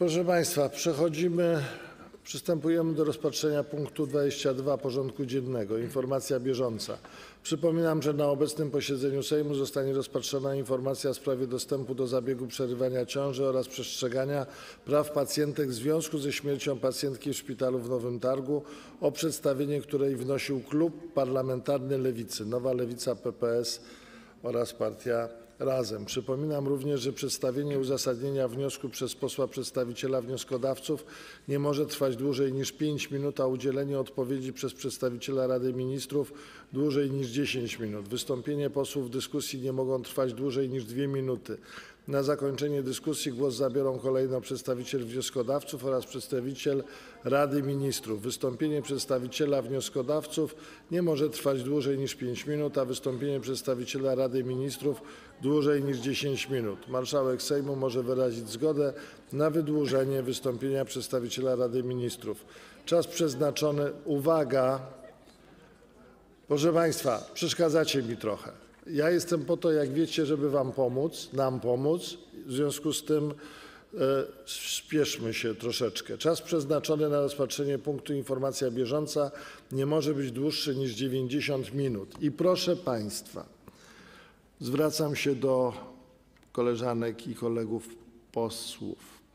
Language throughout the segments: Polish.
Proszę Państwa, przystępujemy do rozpatrzenia punktu 22 porządku dziennego. Informacja bieżąca. Przypominam, że na obecnym posiedzeniu Sejmu zostanie rozpatrzona informacja w sprawie dostępu do zabiegu przerywania ciąży oraz przestrzegania praw pacjentek w związku ze śmiercią pacjentki w szpitalu w Nowym Targu, o przedstawienie której wnosił Klub Parlamentarny Lewicy, Nowa Lewica, PPS oraz Partia Razem. Przypominam również, że przedstawienie uzasadnienia wniosku przez posła przedstawiciela wnioskodawców nie może trwać dłużej niż 5 minut, a udzielenie odpowiedzi przez przedstawiciela Rady Ministrów dłużej niż 10 minut. Wystąpienia posłów w dyskusji nie mogą trwać dłużej niż 2 minuty. Na zakończenie dyskusji głos zabiorą kolejno przedstawiciel wnioskodawców oraz przedstawiciel Rady Ministrów. Wystąpienie przedstawiciela wnioskodawców nie może trwać dłużej niż 5 minut, a wystąpienie przedstawiciela Rady Ministrów dłużej niż 10 minut. Marszałek Sejmu może wyrazić zgodę na wydłużenie wystąpienia przedstawiciela Rady Ministrów. Czas przeznaczony... Uwaga! Proszę Państwa, przeszkadzacie mi trochę. Ja jestem po to, jak wiecie, żeby wam pomóc, nam pomóc. W związku z tym spieszmy się troszeczkę. Czas przeznaczony na rozpatrzenie punktu Informacja bieżąca nie może być dłuższy niż 90 minut. I proszę Państwa, zwracam się do koleżanek i kolegów posłów.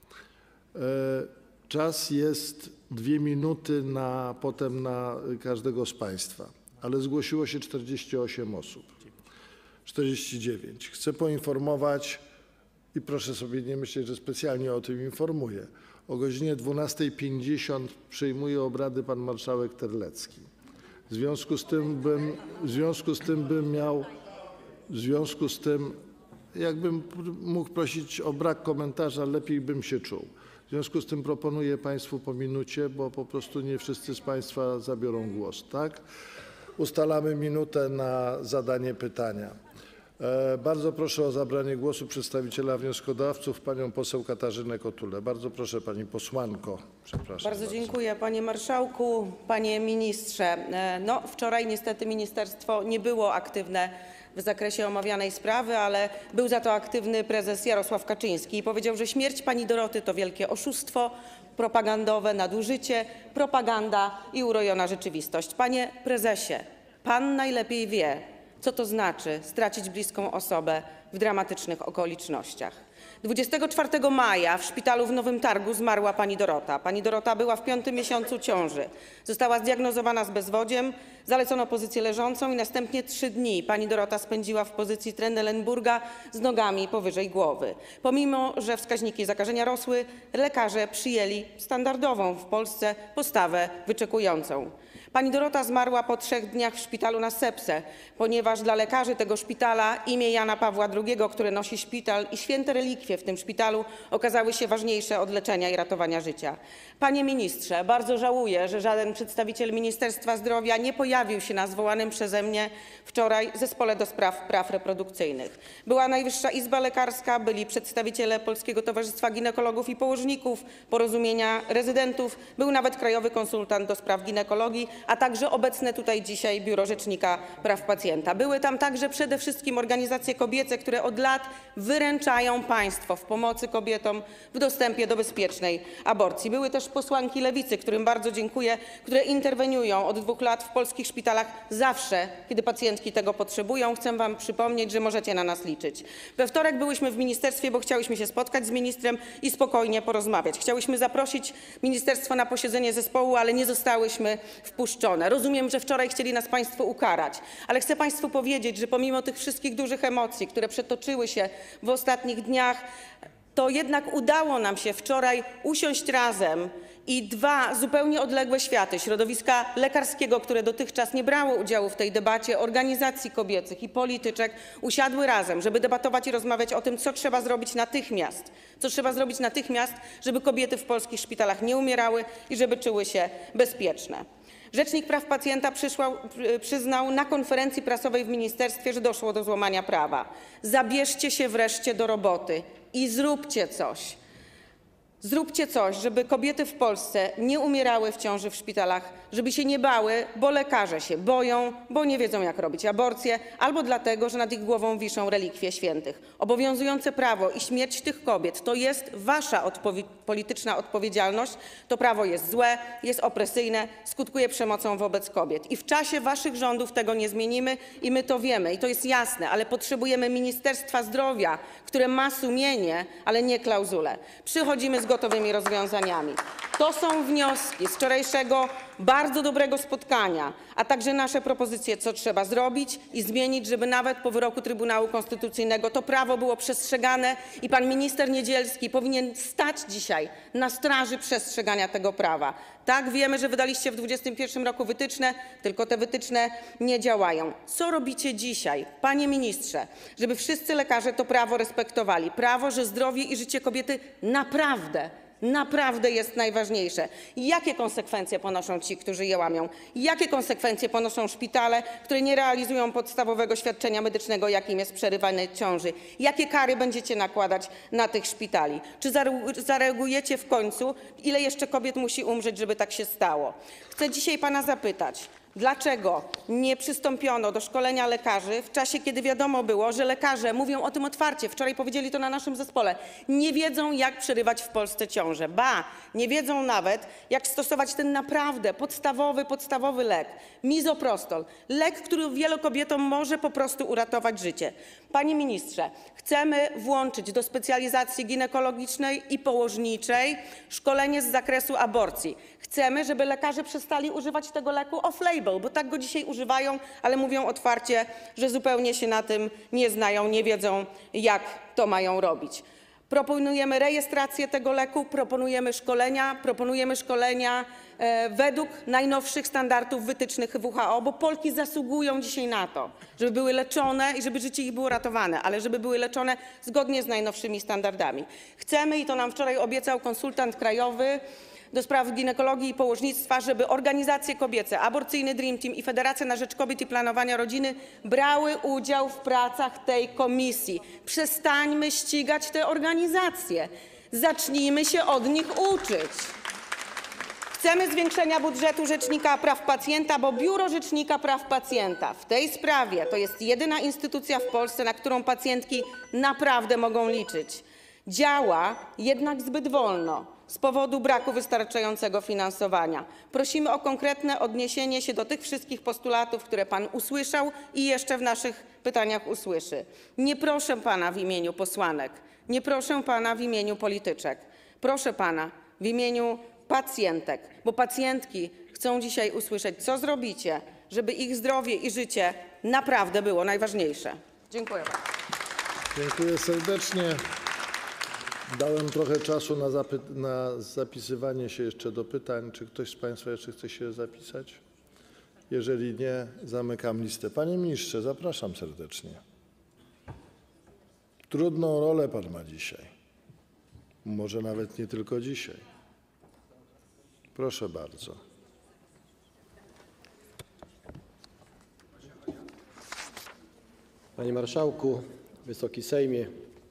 Czas jest 2 minuty potem na każdego z Państwa, ale zgłosiło się 48 osób. 49. Chcę poinformować i proszę sobie nie myśleć, że specjalnie o tym informuję. O godzinie 12:50 przyjmuje obrady pan marszałek Terlecki. W związku z tym, jakbym mógł prosić o brak komentarza, lepiej bym się czuł. W związku z tym proponuję Państwu po minucie, bo po prostu nie wszyscy z Państwa zabiorą głos, tak? Ustalamy minutę na zadanie pytania. Bardzo proszę o zabranie głosu przedstawiciela wnioskodawców, panią poseł Katarzynę Kotulę. Bardzo proszę, pani posłanko. Przepraszam bardzo. Dziękuję, panie marszałku, panie ministrze. No, wczoraj niestety ministerstwo nie było aktywne w zakresie omawianej sprawy, ale był za to aktywny prezes Jarosław Kaczyński i powiedział, że śmierć pani Doroty to wielkie oszustwo, propagandowe nadużycie, propaganda i urojona rzeczywistość. Panie prezesie, pan najlepiej wie, co to znaczy stracić bliską osobę w dramatycznych okolicznościach. 24 maja w szpitalu w Nowym Targu zmarła pani Dorota. Pani Dorota była w 5. miesiącu ciąży. Została zdiagnozowana z bezwodziem, zalecono pozycję leżącą i następnie 3 dni pani Dorota spędziła w pozycji Trendelenburga z nogami powyżej głowy. Pomimo że wskaźniki zakażenia rosły, lekarze przyjęli standardową w Polsce postawę wyczekującą. Pani Dorota zmarła po 3 dniach w szpitalu na sepsę, ponieważ dla lekarzy tego szpitala imię Jana Pawła II, które nosi szpital, i święte relikwie w tym szpitalu okazały się ważniejsze od leczenia i ratowania życia. Panie ministrze, bardzo żałuję, że żaden przedstawiciel Ministerstwa Zdrowia nie pojawił się na zwołanym przeze mnie wczoraj zespole do spraw praw reprodukcyjnych. Była Najwyższa Izba Lekarska, byli przedstawiciele Polskiego Towarzystwa Ginekologów i Położników, Porozumienia Rezydentów, był nawet krajowy konsultant do spraw ginekologii, a także obecne tutaj dzisiaj Biuro Rzecznika Praw Pacjenta. Były tam także przede wszystkim organizacje kobiece, które od lat wyręczają państwo w pomocy kobietom w dostępie do bezpiecznej aborcji. Były też posłanki Lewicy, którym bardzo dziękuję, które interweniują od 2 lat w polskich szpitalach zawsze, kiedy pacjentki tego potrzebują. Chcę wam przypomnieć, że możecie na nas liczyć. We wtorek byłyśmy w ministerstwie, bo chciałyśmy się spotkać z ministrem i spokojnie porozmawiać. Chciałyśmy zaprosić ministerstwo na posiedzenie zespołu, ale nie zostałyśmy wpuszczone. Rozumiem, że wczoraj chcieli nas państwo ukarać, ale chcę państwu powiedzieć, że pomimo tych wszystkich dużych emocji, które przetoczyły się w ostatnich dniach, to jednak udało nam się wczoraj usiąść razem i 2 zupełnie odległe światy, środowiska lekarskiego, które dotychczas nie brało udziału w tej debacie, organizacji kobiecych i polityczek, usiadły razem, żeby debatować i rozmawiać o tym, co trzeba zrobić natychmiast. Co trzeba zrobić natychmiast, żeby kobiety w polskich szpitalach nie umierały i żeby czuły się bezpieczne. Rzecznik praw pacjenta przyznał na konferencji prasowej w ministerstwie, że doszło do złamania prawa. Zabierzcie się wreszcie do roboty i zróbcie coś. Zróbcie coś, żeby kobiety w Polsce nie umierały w ciąży w szpitalach, żeby się nie bały, bo lekarze się boją, bo nie wiedzą, jak robić aborcję, albo dlatego, że nad ich głową wiszą relikwie świętych. Obowiązujące prawo i śmierć tych kobiet to jest wasza polityczna odpowiedzialność. To prawo jest złe, jest opresyjne, skutkuje przemocą wobec kobiet. I w czasie waszych rządów tego nie zmienimy i my to wiemy i to jest jasne, ale potrzebujemy Ministerstwa Zdrowia, które ma sumienie, ale nie klauzule. Przychodzimy z gotowymi rozwiązaniami. To są wnioski z wczorajszego bardzo dobrego spotkania, a także nasze propozycje, co trzeba zrobić i zmienić, żeby nawet po wyroku Trybunału Konstytucyjnego to prawo było przestrzegane i pan minister Niedzielski powinien stać dzisiaj na straży przestrzegania tego prawa. Tak, wiemy, że wydaliście w 2021 roku wytyczne, tylko te wytyczne nie działają. Co robicie dzisiaj, panie ministrze, żeby wszyscy lekarze to prawo respektowali? Prawo, że zdrowie i życie kobiety naprawdę jest najważniejsze. Jakie konsekwencje ponoszą ci, którzy je łamią? Jakie konsekwencje ponoszą szpitale, które nie realizują podstawowego świadczenia medycznego, jakim jest przerywanie ciąży? Jakie kary będziecie nakładać na tych szpitali? Czy zareagujecie w końcu, ile jeszcze kobiet musi umrzeć, żeby tak się stało? Chcę dzisiaj pana zapytać, dlaczego nie przystąpiono do szkolenia lekarzy w czasie, kiedy wiadomo było, że lekarze mówią o tym otwarcie, wczoraj powiedzieli to na naszym zespole, nie wiedzą, jak przerywać w Polsce ciążę. Ba, nie wiedzą nawet, jak stosować ten naprawdę podstawowy lek, misoprostol. Lek, który wielu kobietom może po prostu uratować życie. Panie ministrze, chcemy włączyć do specjalizacji ginekologicznej i położniczej szkolenie z zakresu aborcji. Chcemy, żeby lekarze przestali używać tego leku off-label, bo tak go dzisiaj używają, ale mówią otwarcie, że zupełnie się na tym nie znają, nie wiedzą, jak to mają robić. Proponujemy rejestrację tego leku, proponujemy szkolenia według najnowszych standardów wytycznych WHO, bo Polki zasługują dzisiaj na to, żeby były leczone i żeby życie ich było ratowane, ale żeby były leczone zgodnie z najnowszymi standardami. Chcemy, i to nam wczoraj obiecał konsultant krajowy do spraw ginekologii i położnictwa, żeby organizacje kobiece, Aborcyjny Dream Team i Federacja na Rzecz Kobiet i Planowania Rodziny brały udział w pracach tej komisji. Przestańmy ścigać te organizacje. Zacznijmy się od nich uczyć. Chcemy zwiększenia budżetu Rzecznika Praw Pacjenta, bo Biuro Rzecznika Praw Pacjenta w tej sprawie to jest jedyna instytucja w Polsce, na którą pacjentki naprawdę mogą liczyć. Działa jednak zbyt wolno z powodu braku wystarczającego finansowania. Prosimy o konkretne odniesienie się do tych wszystkich postulatów, które pan usłyszał i jeszcze w naszych pytaniach usłyszy. Nie proszę pana w imieniu posłanek, nie proszę pana w imieniu polityczek. Proszę pana w imieniu pacjentek, bo pacjentki chcą dzisiaj usłyszeć, co zrobicie, żeby ich zdrowie i życie naprawdę było najważniejsze. Dziękuję bardzo. Dziękuję serdecznie. Dałem trochę czasu na zapisywanie się jeszcze do pytań. Czy ktoś z państwa jeszcze chce się zapisać? Jeżeli nie, zamykam listę. Panie ministrze, zapraszam serdecznie. Trudną rolę pan ma dzisiaj. Może nawet nie tylko dzisiaj. Proszę bardzo. Panie Marszałku, Wysoki Sejmie,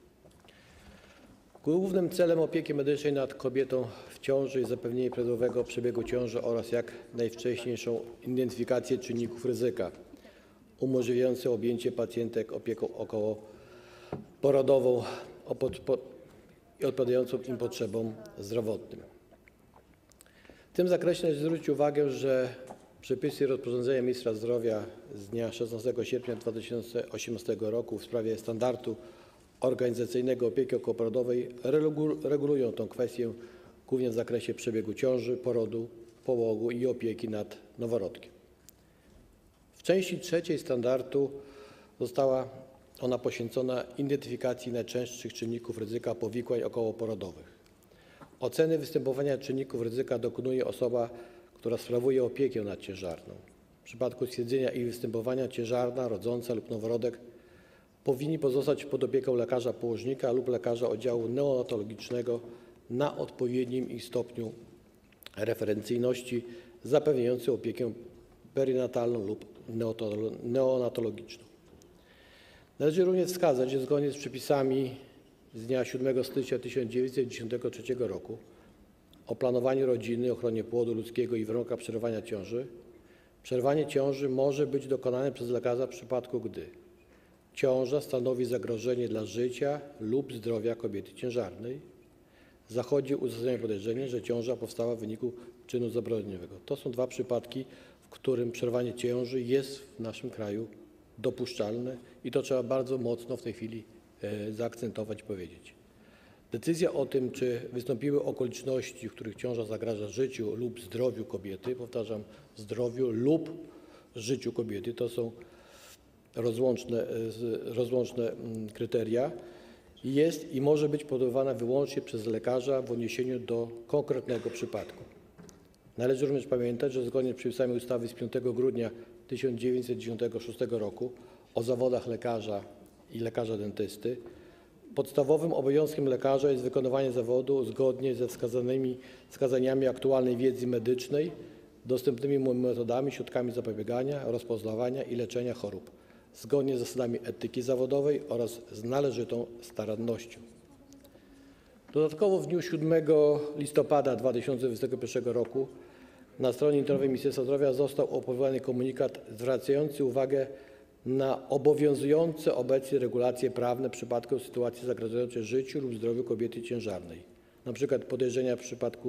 głównym celem opieki medycznej nad kobietą w ciąży jest zapewnienie prawidłowego przebiegu ciąży oraz jak najwcześniejszą identyfikację czynników ryzyka umożliwiającą objęcie pacjentek opieką okołoporodową i odpowiadającą im potrzebom zdrowotnym. W tym zakresie należy zwrócić uwagę, że przepisy rozporządzenia ministra zdrowia z dnia 16 sierpnia 2018 roku w sprawie standardu organizacyjnego opieki okołoporodowej regulują tę kwestię głównie w zakresie przebiegu ciąży, porodu, połogu i opieki nad noworodkiem. W części trzeciej standardu została ona poświęcona identyfikacji najczęstszych czynników ryzyka powikłań okołoporodowych. Oceny występowania czynników ryzyka dokonuje osoba, która sprawuje opiekę nad ciężarną. W przypadku stwierdzenia ich występowania ciężarna, rodząca lub noworodek powinni pozostać pod opieką lekarza położnika lub lekarza oddziału neonatologicznego na odpowiednim ich stopniu referencyjności zapewniający opiekę perinatalną lub neonatologiczną. Należy również wskazać, że zgodnie z przepisami z dnia 7 stycznia 1993 roku o planowaniu rodziny, ochronie płodu ludzkiego i warunkach przerywania ciąży, przerwanie ciąży może być dokonane przez lekarza w przypadku, gdy ciąża stanowi zagrożenie dla życia lub zdrowia kobiety ciężarnej, zachodzi uzasadnione podejrzenie, że ciąża powstała w wyniku czynu zabroniowego. To są dwa przypadki, w którym przerwanie ciąży jest w naszym kraju dopuszczalne i to trzeba bardzo mocno w tej chwili zaakcentować i powiedzieć. Decyzja o tym, czy wystąpiły okoliczności, w których ciąża zagraża życiu lub zdrowiu kobiety, powtarzam, zdrowiu lub życiu kobiety, to są rozłączne kryteria, jest i może być podejmowana wyłącznie przez lekarza w odniesieniu do konkretnego przypadku. Należy również pamiętać, że zgodnie z przepisami ustawy z 5 grudnia 1996 roku o zawodach lekarza i lekarza dentysty podstawowym obowiązkiem lekarza jest wykonywanie zawodu zgodnie ze wskazaniami aktualnej wiedzy medycznej, dostępnymi mu metodami, środkami zapobiegania, rozpoznawania i leczenia chorób, zgodnie z zasadami etyki zawodowej oraz z należytą starannością. Dodatkowo w dniu 7 listopada 2021 roku na stronie internetowej Ministerstwa Zdrowia został opublikowany komunikat zwracający uwagę na obowiązujące obecnie regulacje prawne w przypadku sytuacji zagrażającej życiu lub zdrowiu kobiety ciężarnej, np. podejrzenia w przypadku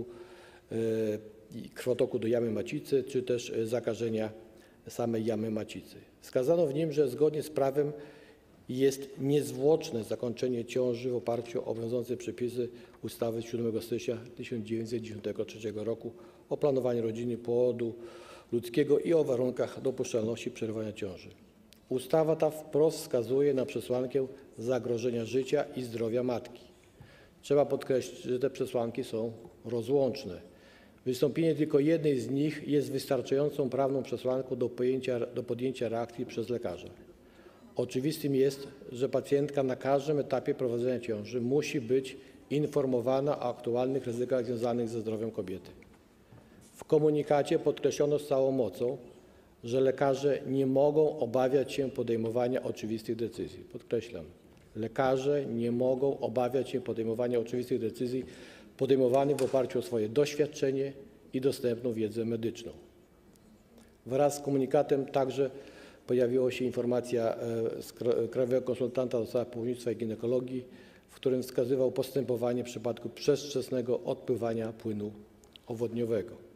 krwotoku do jamy macicy czy też zakażenia samej jamy macicy. Wskazano w nim, że zgodnie z prawem jest niezwłoczne zakończenie ciąży w oparciu o obowiązujące przepisy ustawy z 7 stycznia 1993 roku o planowaniu rodziny, płodu ludzkiego i o warunkach dopuszczalności przerywania ciąży. Ustawa ta wprost wskazuje na przesłankę zagrożenia życia i zdrowia matki. Trzeba podkreślić, że te przesłanki są rozłączne. Wystąpienie tylko jednej z nich jest wystarczającą prawną przesłanką do podjęcia reakcji przez lekarza. Oczywistym jest, że pacjentka na każdym etapie prowadzenia ciąży musi być informowana o aktualnych ryzykach związanych ze zdrowiem kobiety. W komunikacie podkreślono z całą mocą, że lekarze nie mogą obawiać się podejmowania oczywistych decyzji. Podkreślam, lekarze nie mogą obawiać się podejmowania oczywistych decyzji podejmowanych w oparciu o swoje doświadczenie i dostępną wiedzę medyczną. Wraz z komunikatem także pojawiła się informacja z Krajowego Konsultanta do spraw położnictwa i ginekologii, w którym wskazywał postępowanie w przypadku przedwczesnego odpływania płynu owodniowego.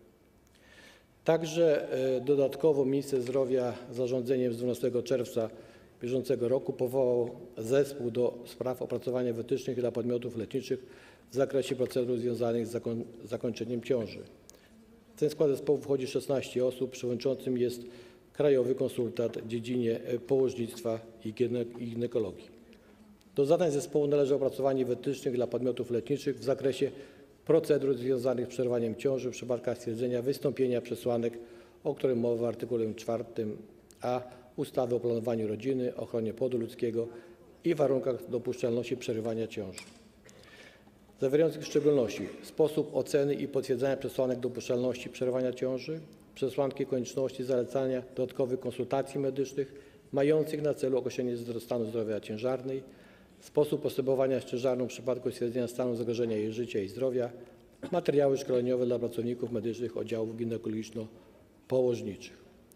Także dodatkowo minister zdrowia zarządzeniem z 12 czerwca bieżącego roku powołał zespół do spraw opracowania wytycznych dla podmiotów leczniczych w zakresie procedur związanych z zakończeniem ciąży. W ten skład zespołu wchodzi 16 osób, przewodniczącym jest krajowy konsultant w dziedzinie położnictwa i ginekologii. Do zadań zespołu należy opracowanie wytycznych dla podmiotów leczniczych w zakresie procedur związanych z przerwaniem ciąży w przypadkach stwierdzenia wystąpienia przesłanek, o którym mowa w artykule 4a ustawy o planowaniu rodziny, ochronie płodu ludzkiego i warunkach dopuszczalności przerywania ciąży, zawierających w szczególności sposób oceny i potwierdzania przesłanek dopuszczalności przerywania ciąży, przesłanki konieczności zalecania dodatkowych konsultacji medycznych mających na celu określenie stanu zdrowia ciężarnej, sposób postępowania z ciężarną w przypadku stwierdzenia stanu zagrożenia jej życia i zdrowia, materiały szkoleniowe dla pracowników medycznych oddziałów ginekologiczno-położniczych.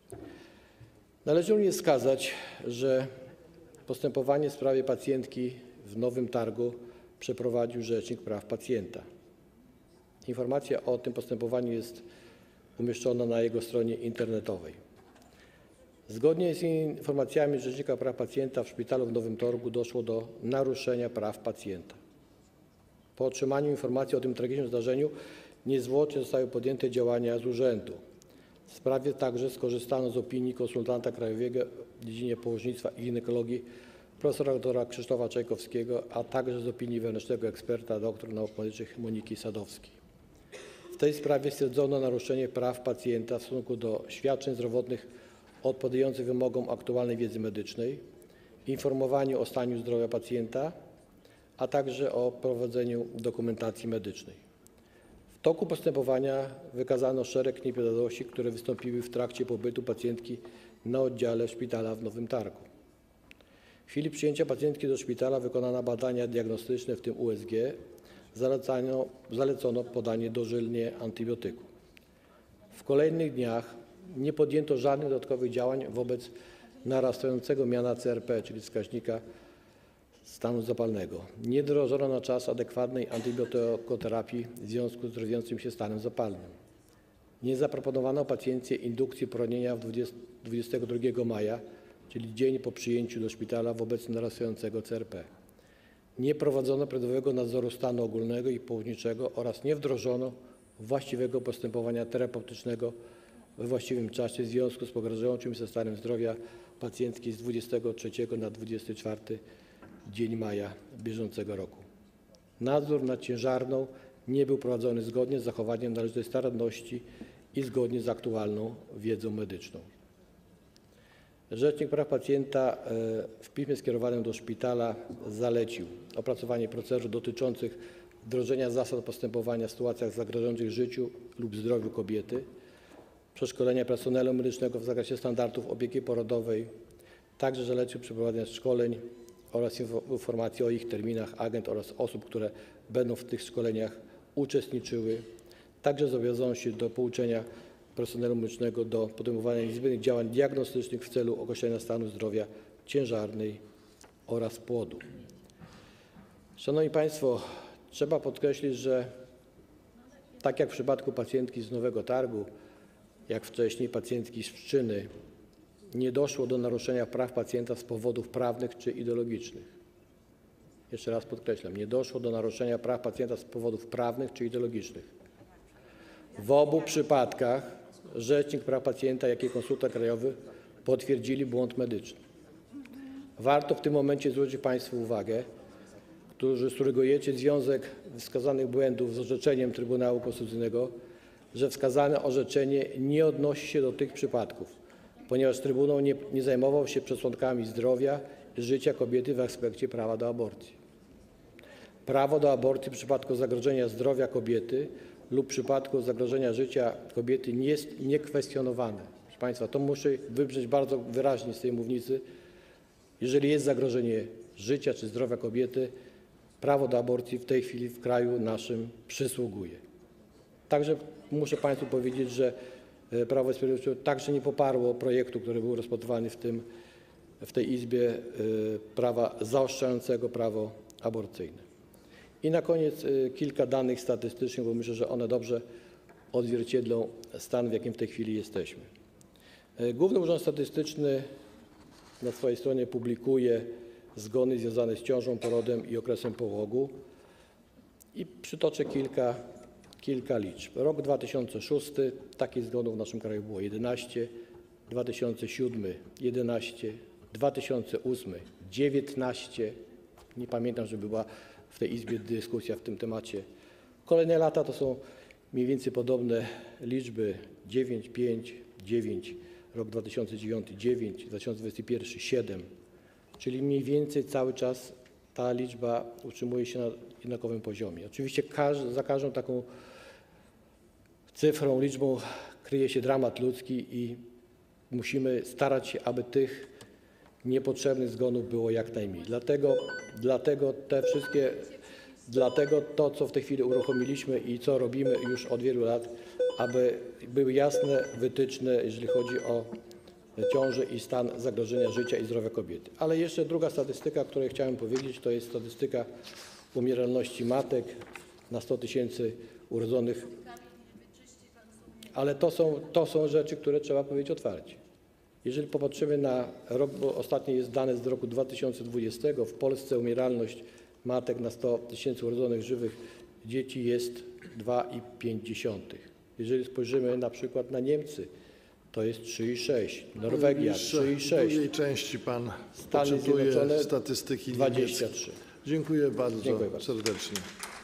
Należy również wskazać, że postępowanie w sprawie pacjentki w Nowym Targu przeprowadził Rzecznik Praw Pacjenta. Informacja o tym postępowaniu jest umieszczona na jego stronie internetowej. Zgodnie z informacjami Rzecznika Praw Pacjenta w szpitalu w Nowym Targu doszło do naruszenia praw pacjenta. Po otrzymaniu informacji o tym tragicznym zdarzeniu niezwłocznie zostały podjęte działania z urzędu. W sprawie także skorzystano z opinii konsultanta krajowego w dziedzinie położnictwa i ginekologii profesora dr. Krzysztofa Czajkowskiego, a także z opinii wewnętrznego eksperta dr nauk medycznych Moniki Sadowskiej. W tej sprawie stwierdzono naruszenie praw pacjenta w stosunku do świadczeń zdrowotnych odpowiadających wymogom aktualnej wiedzy medycznej, informowaniu o stanie zdrowia pacjenta, a także o prowadzeniu dokumentacji medycznej. W toku postępowania wykazano szereg nieprawidłowości, które wystąpiły w trakcie pobytu pacjentki na oddziale szpitala w Nowym Targu. W chwili przyjęcia pacjentki do szpitala wykonano badania diagnostyczne, w tym USG. Zalecono podanie dożylnie antybiotyku. W kolejnych dniach nie podjęto żadnych dodatkowych działań wobec narastającego miana CRP, czyli wskaźnika stanu zapalnego. Nie wdrożono na czas adekwatnej antybiotykoterapii w związku z drwiącym się stanem zapalnym. Nie zaproponowano pacjentce indukcji poronienia 22 maja, czyli dzień po przyjęciu do szpitala wobec narastającego CRP. Nie prowadzono prawidłowego nadzoru stanu ogólnego i położniczego oraz nie wdrożono właściwego postępowania terapeutycznego we właściwym czasie w związku z pogarszającym się stanem zdrowia pacjentki z 23 na 24 dzień maja bieżącego roku. Nadzór nad ciężarną nie był prowadzony zgodnie z zachowaniem należytej staranności i zgodnie z aktualną wiedzą medyczną. Rzecznik praw pacjenta w piśmie skierowanym do szpitala zalecił opracowanie procedur dotyczących wdrożenia zasad postępowania w sytuacjach zagrażających życiu lub zdrowiu kobiety, przeszkolenia personelu medycznego w zakresie standardów opieki porodowej, także zalecił przeprowadzenie szkoleń oraz informacji o ich terminach agent oraz osób, które będą w tych szkoleniach uczestniczyły. Także zobowiązano się do pouczenia personelu medycznego do podejmowania niezbędnych działań diagnostycznych w celu określenia stanu zdrowia ciężarnej oraz płodu. Szanowni Państwo, trzeba podkreślić, że tak jak w przypadku pacjentki z Nowego Targu, jak wcześniej pacjentki z Pszczyny, nie doszło do naruszenia praw pacjenta z powodów prawnych czy ideologicznych. Jeszcze raz podkreślam, nie doszło do naruszenia praw pacjenta z powodów prawnych czy ideologicznych. W obu przypadkach Rzecznik Praw Pacjenta, jak i konsultant krajowy potwierdzili błąd medyczny. Warto w tym momencie zwrócić Państwu uwagę, którzy surugujecie związek wskazanych błędów z orzeczeniem Trybunału Konstytucyjnego, że wskazane orzeczenie nie odnosi się do tych przypadków, ponieważ Trybunał nie zajmował się przesłankami zdrowia i życia kobiety w aspekcie prawa do aborcji. Prawo do aborcji w przypadku zagrożenia zdrowia kobiety lub w przypadku zagrożenia życia kobiety nie jest niekwestionowane. Proszę Państwa, to musi wybrzmieć bardzo wyraźnie z tej mównicy. Jeżeli jest zagrożenie życia czy zdrowia kobiety, prawo do aborcji w tej chwili w kraju naszym przysługuje. Także muszę Państwu powiedzieć, że Prawo i Sprawiedliwość także nie poparło projektu, który był rozpatrywany w tej Izbie, prawa zaostrzającego prawo aborcyjne. I na koniec kilka danych statystycznych, bo myślę, że one dobrze odzwierciedlą stan, w jakim w tej chwili jesteśmy. Główny Urząd Statystyczny na swojej stronie publikuje zgony związane z ciążą, porodem i okresem połogu i przytoczę kilka liczb. Rok 2006, takich zgonów w naszym kraju było 11, 2007 – 11, 2008 – 19, nie pamiętam, żeby była w tej Izbie dyskusja w tym temacie. Kolejne lata to są mniej więcej podobne liczby: 9, 5, 9, rok 2009 – 9, 2021 – 7, czyli mniej więcej cały czas ta liczba utrzymuje się na jednakowym poziomie. Oczywiście za każdą taką cyfrą, liczbą kryje się dramat ludzki i musimy starać się, aby tych niepotrzebnych zgonów było jak najmniej. Dlatego to, co w tej chwili uruchomiliśmy i co robimy już od wielu lat, aby były jasne wytyczne, jeżeli chodzi o ciążę i stan zagrożenia życia i zdrowia kobiety. Ale jeszcze druga statystyka, o której chciałem powiedzieć, to jest statystyka umieralności matek na 100 tysięcy urodzonych. Ale to są rzeczy, które trzeba powiedzieć otwarcie. Jeżeli popatrzymy na rok, bo ostatnie jest dane z roku 2020, w Polsce umieralność matek na 100 tysięcy urodzonych żywych dzieci jest 2,5. Jeżeli spojrzymy na przykład na Niemcy, to jest 3,6, Norwegia 3,6. W drugiej części pan Stany poczytuje Zjednoczone statystyki 23. niemieckie. Dziękuję bardzo Dziękuję serdecznie.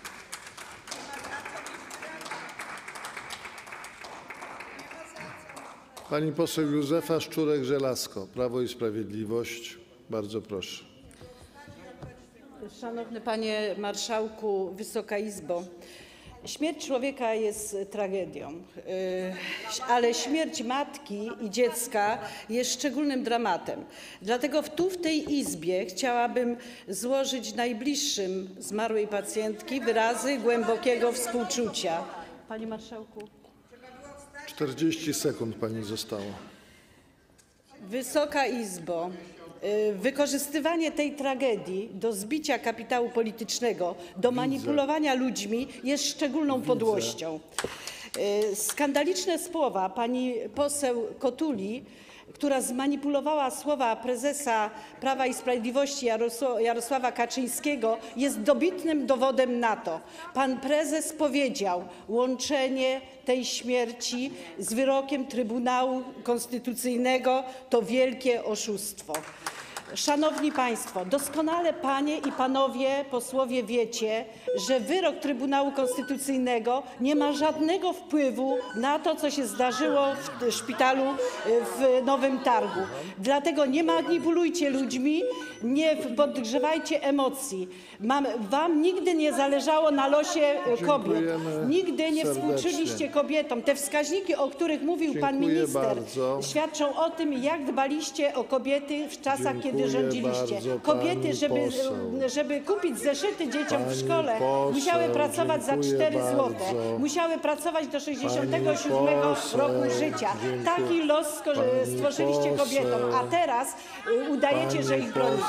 Pani poseł Józefa Szczurek-Żelazko, Prawo i Sprawiedliwość. Bardzo proszę. Szanowny Panie Marszałku, Wysoka Izbo. Śmierć człowieka jest tragedią, ale śmierć matki i dziecka jest szczególnym dramatem. Dlatego w tej Izbie chciałabym złożyć najbliższym zmarłej pacjentki wyrazy głębokiego współczucia. Panie Marszałku. 40 sekund pani zostało. Wysoka Izbo, wykorzystywanie tej tragedii do zbicia kapitału politycznego, do manipulowania ludźmi jest szczególną podłością. Skandaliczne słowa pani poseł Kotuli, która zmanipulowała słowa prezesa Prawa i Sprawiedliwości Jarosława Kaczyńskiego, jest dobitnym dowodem na to. Pan prezes powiedział: łączenie tej śmierci z wyrokiem Trybunału Konstytucyjnego to wielkie oszustwo. Szanowni Państwo, doskonale Panie i Panowie posłowie wiecie, że wyrok Trybunału Konstytucyjnego nie ma żadnego wpływu na to, co się zdarzyło w szpitalu w Nowym Targu. Dlatego nie manipulujcie ludźmi, nie podgrzewajcie emocji. Wam nigdy nie zależało na losie kobiet. Nigdy nie współczuliście kobietom. Te wskaźniki, o których mówił pan minister, świadczą o tym, jak dbaliście o kobiety w czasach, kiedy rządziliście. Kobiety, żeby kupić zeszyty dzieciom w szkole, musiały pracować za 4 zł. Musiały pracować do 67 roku życia. Taki los stworzyliście kobietom, a teraz udajecie, że ich bronicie.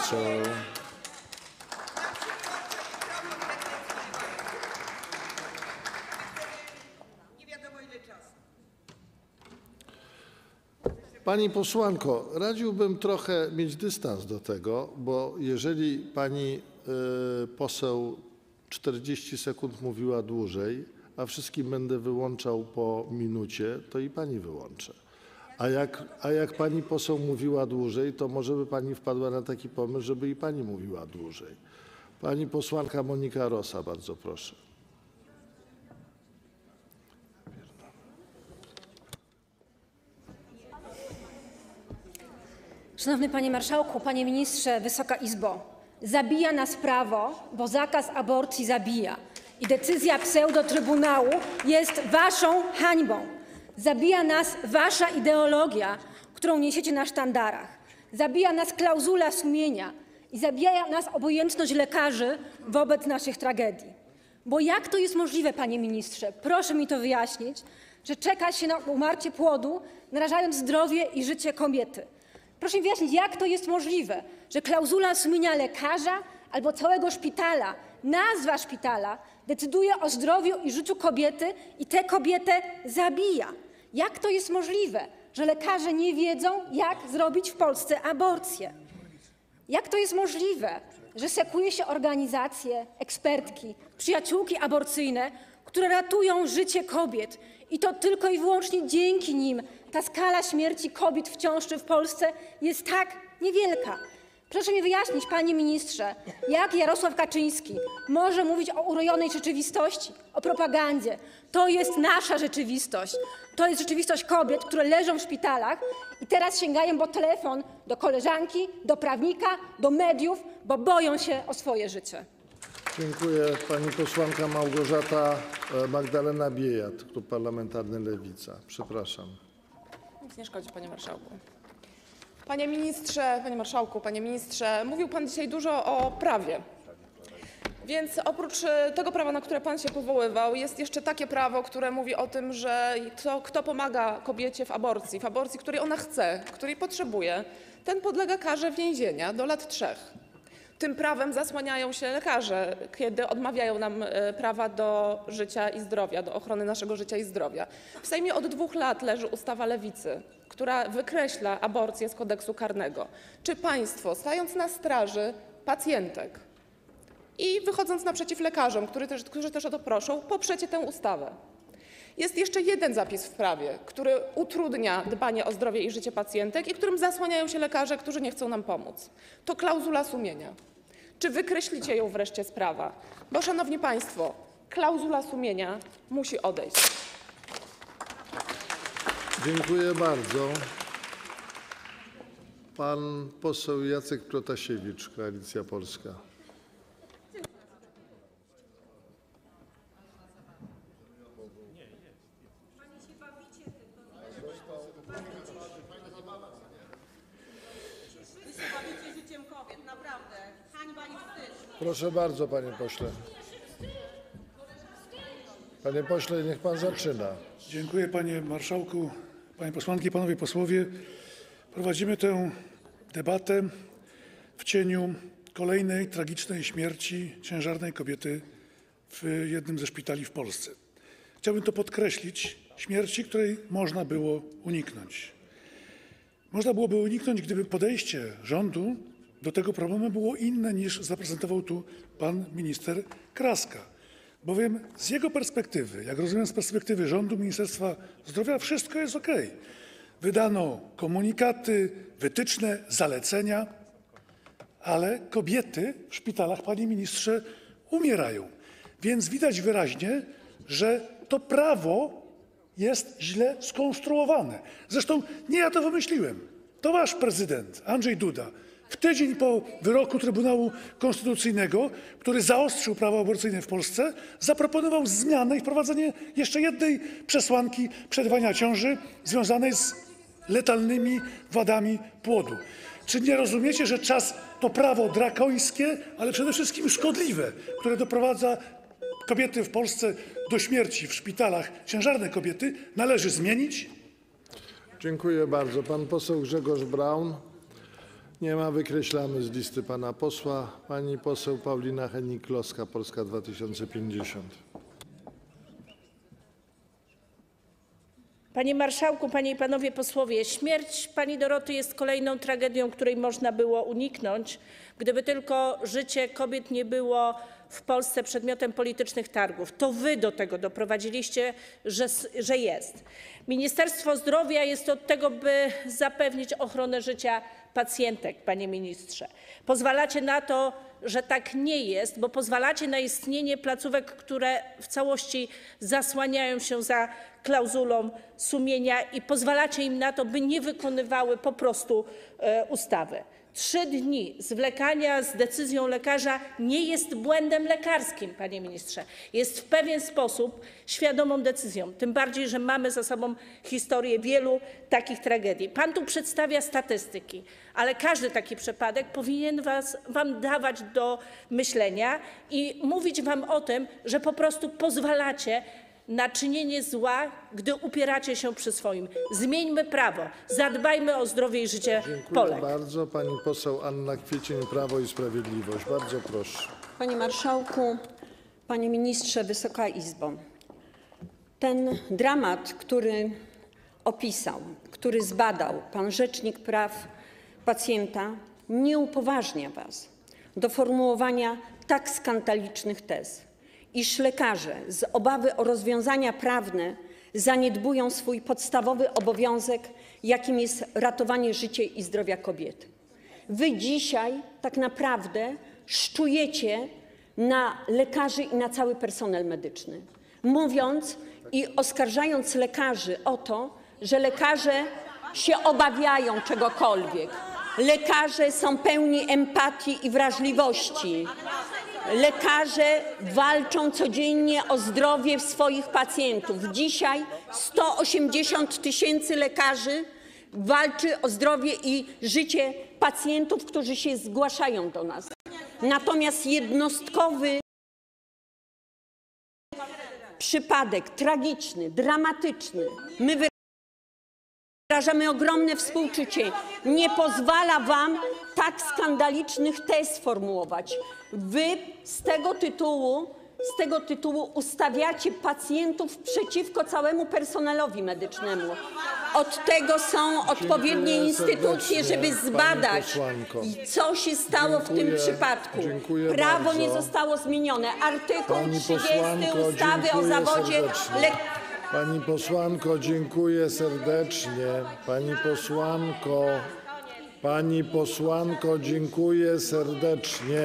Pani posłanko, radziłbym trochę mieć dystans do tego, bo jeżeli pani poseł 40 sekund mówiła dłużej, a wszystkim będę wyłączał po minucie, to i pani wyłączę. A jak pani poseł mówiła dłużej, to może by pani wpadła na taki pomysł, żeby i pani mówiła dłużej. Pani posłanka Monika Rosa, bardzo proszę. Szanowny Panie Marszałku, Panie Ministrze, Wysoka Izbo. Zabija nas prawo, bo zakaz aborcji zabija. I decyzja pseudo-trybunału jest waszą hańbą. Zabija nas wasza ideologia, którą niesiecie na sztandarach. Zabija nas klauzula sumienia i zabija nas obojętność lekarzy wobec naszych tragedii. Bo jak to jest możliwe, Panie Ministrze, proszę mi to wyjaśnić, że czeka się na umarcie płodu, narażając zdrowie i życie kobiety? Proszę mi wyjaśnić, jak to jest możliwe, że klauzula sumienia lekarza albo całego szpitala, nazwa szpitala decyduje o zdrowiu i życiu kobiety i tę kobietę zabija? Jak to jest możliwe, że lekarze nie wiedzą, jak zrobić w Polsce aborcję? Jak to jest możliwe, że sekuje się organizacje, ekspertki, przyjaciółki aborcyjne, które ratują życie kobiet i to tylko i wyłącznie dzięki nim ta skala śmierci kobiet w ciąży w Polsce jest tak niewielka? Proszę mi wyjaśnić, panie ministrze, jak Jarosław Kaczyński może mówić o urojonej rzeczywistości, o propagandzie. To jest nasza rzeczywistość. To jest rzeczywistość kobiet, które leżą w szpitalach i teraz sięgają po telefon do koleżanki, do prawnika, do mediów, bo boją się o swoje życie. Dziękuję. Pani posłanka Małgorzata Magdalena Biejat, Klub Parlamentarny Lewica. Przepraszam. Nic nie szkodzi, panie marszałku. Panie ministrze, panie marszałku, panie ministrze, mówił pan dzisiaj dużo o prawie. Więc oprócz tego prawa, na które pan się powoływał, jest jeszcze takie prawo, które mówi o tym, że kto pomaga kobiecie w aborcji, której ona chce, której potrzebuje, ten podlega karze więzienia do lat 3. Tym prawem zasłaniają się lekarze, kiedy odmawiają nam prawa do życia i zdrowia, do ochrony naszego życia i zdrowia. W Sejmie od 2 lat leży ustawa Lewicy, która wykreśla aborcję z kodeksu karnego. Czy państwo, stając na straży pacjentek i wychodząc naprzeciw lekarzom, którzy też o to proszą, poprzecie tę ustawę? Jest jeszcze jeden zapis w prawie, który utrudnia dbanie o zdrowie i życie pacjentek i którym zasłaniają się lekarze, którzy nie chcą nam pomóc. To klauzula sumienia. Czy wykreślicie ją wreszcie z prawa? Bo, szanowni państwo, klauzula sumienia musi odejść. Dziękuję bardzo. Pan poseł Jacek Protasiewicz, Koalicja Polska. Proszę bardzo, panie pośle. Panie pośle, niech pan zaczyna. Dziękuję, panie marszałku, panie posłanki, panowie posłowie. Prowadzimy tę debatę w cieniu kolejnej tragicznej śmierci ciężarnej kobiety w jednym ze szpitali w Polsce. Chciałbym to podkreślić, śmierci, której można było uniknąć. Można byłoby uniknąć, gdyby podejście rządu do tego problemu było inne niż zaprezentował tu pan minister Kraska. Bowiem z jego perspektywy, jak rozumiem z perspektywy rządu, Ministerstwa Zdrowia, wszystko jest okej. Wydano komunikaty, wytyczne, zalecenia, ale kobiety w szpitalach, panie ministrze, umierają. Więc widać wyraźnie, że to prawo jest źle skonstruowane. Zresztą nie ja to wymyśliłem. To wasz prezydent, Andrzej Duda, w tydzień po wyroku Trybunału Konstytucyjnego, który zaostrzył prawo aborcyjne w Polsce, zaproponował zmianę i wprowadzenie jeszcze jednej przesłanki przerywania ciąży związanej z letalnymi wadami płodu. Czy nie rozumiecie, że czas to prawo drakońskie, ale przede wszystkim szkodliwe, które doprowadza kobiety w Polsce do śmierci w szpitalach, ciężarne kobiety, należy zmienić? Dziękuję bardzo. Pan poseł Grzegorz Braun. Nie ma, wykreślamy z listy pana posła. Pani poseł Paulina Hennig-Kloska, Polska 2050. Panie marszałku, panie i panowie posłowie, śmierć pani Doroty jest kolejną tragedią, której można było uniknąć, gdyby tylko życie kobiet nie było w Polsce przedmiotem politycznych targów. To wy do tego doprowadziliście, że jest. Ministerstwo Zdrowia jest od tego, by zapewnić ochronę życia pacjentek, panie ministrze. Pozwalacie na to, że tak nie jest, bo pozwalacie na istnienie placówek, które w całości zasłaniają się za klauzulą sumienia i pozwalacie im na to, by nie wykonywały po prostu ustawy. 3 dni zwlekania z decyzją lekarza nie jest błędem lekarskim, panie ministrze. Jest w pewien sposób świadomą decyzją, tym bardziej, że mamy za sobą historię wielu takich tragedii. Pan tu przedstawia statystyki, ale każdy taki przypadek powinien wam dawać do myślenia i mówić wam o tym, że po prostu pozwalacie na czynienie zła, gdy upieracie się przy swoim. Zmieńmy prawo, zadbajmy o zdrowie i życie Polek. Dziękuję bardzo. Pani poseł Anna Kwiecień, Prawo i Sprawiedliwość. Bardzo proszę. Panie marszałku, panie ministrze, Wysoka Izbo. Ten dramat, który opisał, który zbadał pan rzecznik praw pacjenta, nie upoważnia was do formułowania tak skandalicznych tez, iż lekarze z obawy o rozwiązania prawne zaniedbują swój podstawowy obowiązek, jakim jest ratowanie życia i zdrowia kobiety. Wy dzisiaj tak naprawdę szczujecie na lekarzy i na cały personel medyczny, mówiąc i oskarżając lekarzy o to, że lekarze się obawiają czegokolwiek. Lekarze są pełni empatii i wrażliwości. Lekarze walczą codziennie o zdrowie swoich pacjentów. Dzisiaj 180 000 lekarzy walczy o zdrowie i życie pacjentów, którzy się zgłaszają do nas. Natomiast jednostkowy przypadek, tragiczny, dramatyczny, my wyrażamy ogromne współczucie, nie pozwala wam tak skandalicznych tez formułować. Wy z tego tytułu ustawiacie pacjentów przeciwko całemu personelowi medycznemu. Od tego są odpowiednie instytucje, żeby zbadać, co się stało w tym przypadku. Prawo nie zostało zmienione. Artykuł 30 ustawy o zawodzie lekarza. Pani posłanko, dziękuję serdecznie. Pani posłanko, dziękuję serdecznie.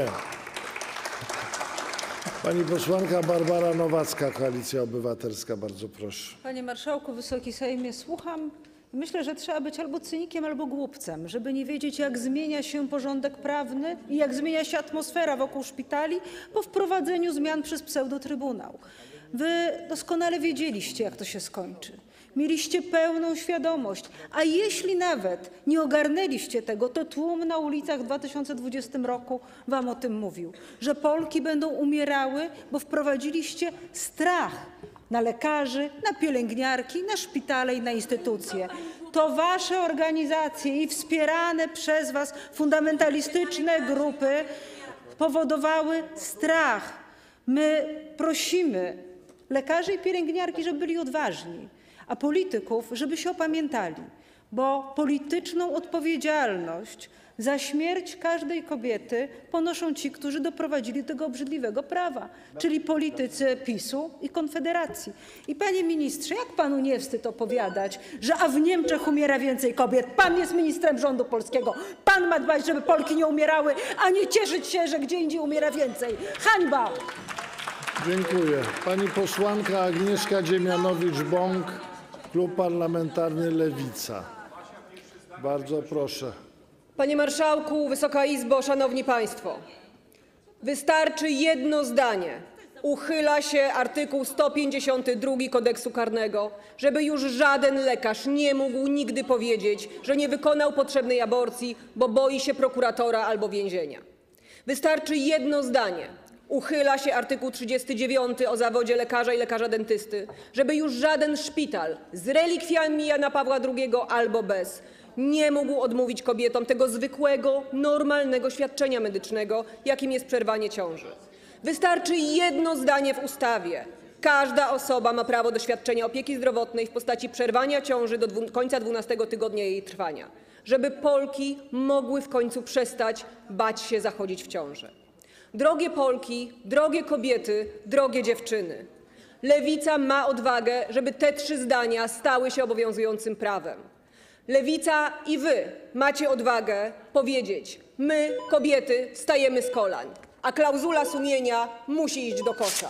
Pani posłanka Barbara Nowacka, Koalicja Obywatelska, bardzo proszę. Panie marszałku, Wysoki Sejmie, słucham. Myślę, że trzeba być albo cynikiem, albo głupcem, żeby nie wiedzieć, jak zmienia się porządek prawny i jak zmienia się atmosfera wokół szpitali po wprowadzeniu zmian przez pseudotrybunał. Wy doskonale wiedzieliście, jak to się skończy. mieliście pełną świadomość, a jeśli nawet nie ogarnęliście tego, to tłum na ulicach w 2020 roku wam o tym mówił, że Polki będą umierały, bo wprowadziliście strach na lekarzy, na pielęgniarki, na szpitale i na instytucje. To wasze organizacje i wspierane przez was fundamentalistyczne grupy powodowały strach. My prosimy lekarzy i pielęgniarki, żeby byli odważni, a polityków, żeby się opamiętali, bo polityczną odpowiedzialność za śmierć każdej kobiety ponoszą ci, którzy doprowadzili do tego obrzydliwego prawa, czyli politycy PiS-u i Konfederacji. I panie ministrze, jak panu nie wstyd opowiadać, że w Niemczech umiera więcej kobiet? Pan jest ministrem rządu polskiego. Pan ma dbać, żeby Polki nie umierały, a nie cieszyć się, że gdzie indziej umiera więcej. Hańba! Dziękuję. Pani posłanka Agnieszka Dziemianowicz-Bąk, Klub Parlamentarny Lewica. Bardzo proszę. Panie Marszałku, Wysoka Izbo, Szanowni Państwo! Wystarczy jedno zdanie. Uchyla się artykuł 152 Kodeksu karnego, żeby już żaden lekarz nie mógł nigdy powiedzieć, że nie wykonał potrzebnej aborcji, bo boi się prokuratora albo więzienia. Wystarczy jedno zdanie. Uchyla się artykuł 39 o zawodzie lekarza i lekarza dentysty, żeby już żaden szpital z relikwiami Jana Pawła II albo bez nie mógł odmówić kobietom tego zwykłego, normalnego świadczenia medycznego, jakim jest przerwanie ciąży. Wystarczy jedno zdanie w ustawie. Każda osoba ma prawo do świadczenia opieki zdrowotnej w postaci przerwania ciąży do końca 12 tygodnia jej trwania, żeby Polki mogły w końcu przestać bać się zachodzić w ciążę. Drogie Polki, drogie kobiety, drogie dziewczyny, Lewica ma odwagę, żeby te 3 zdania stały się obowiązującym prawem. Lewica i wy macie odwagę powiedzieć: my, kobiety, wstajemy z kolan, a klauzula sumienia musi iść do kosza.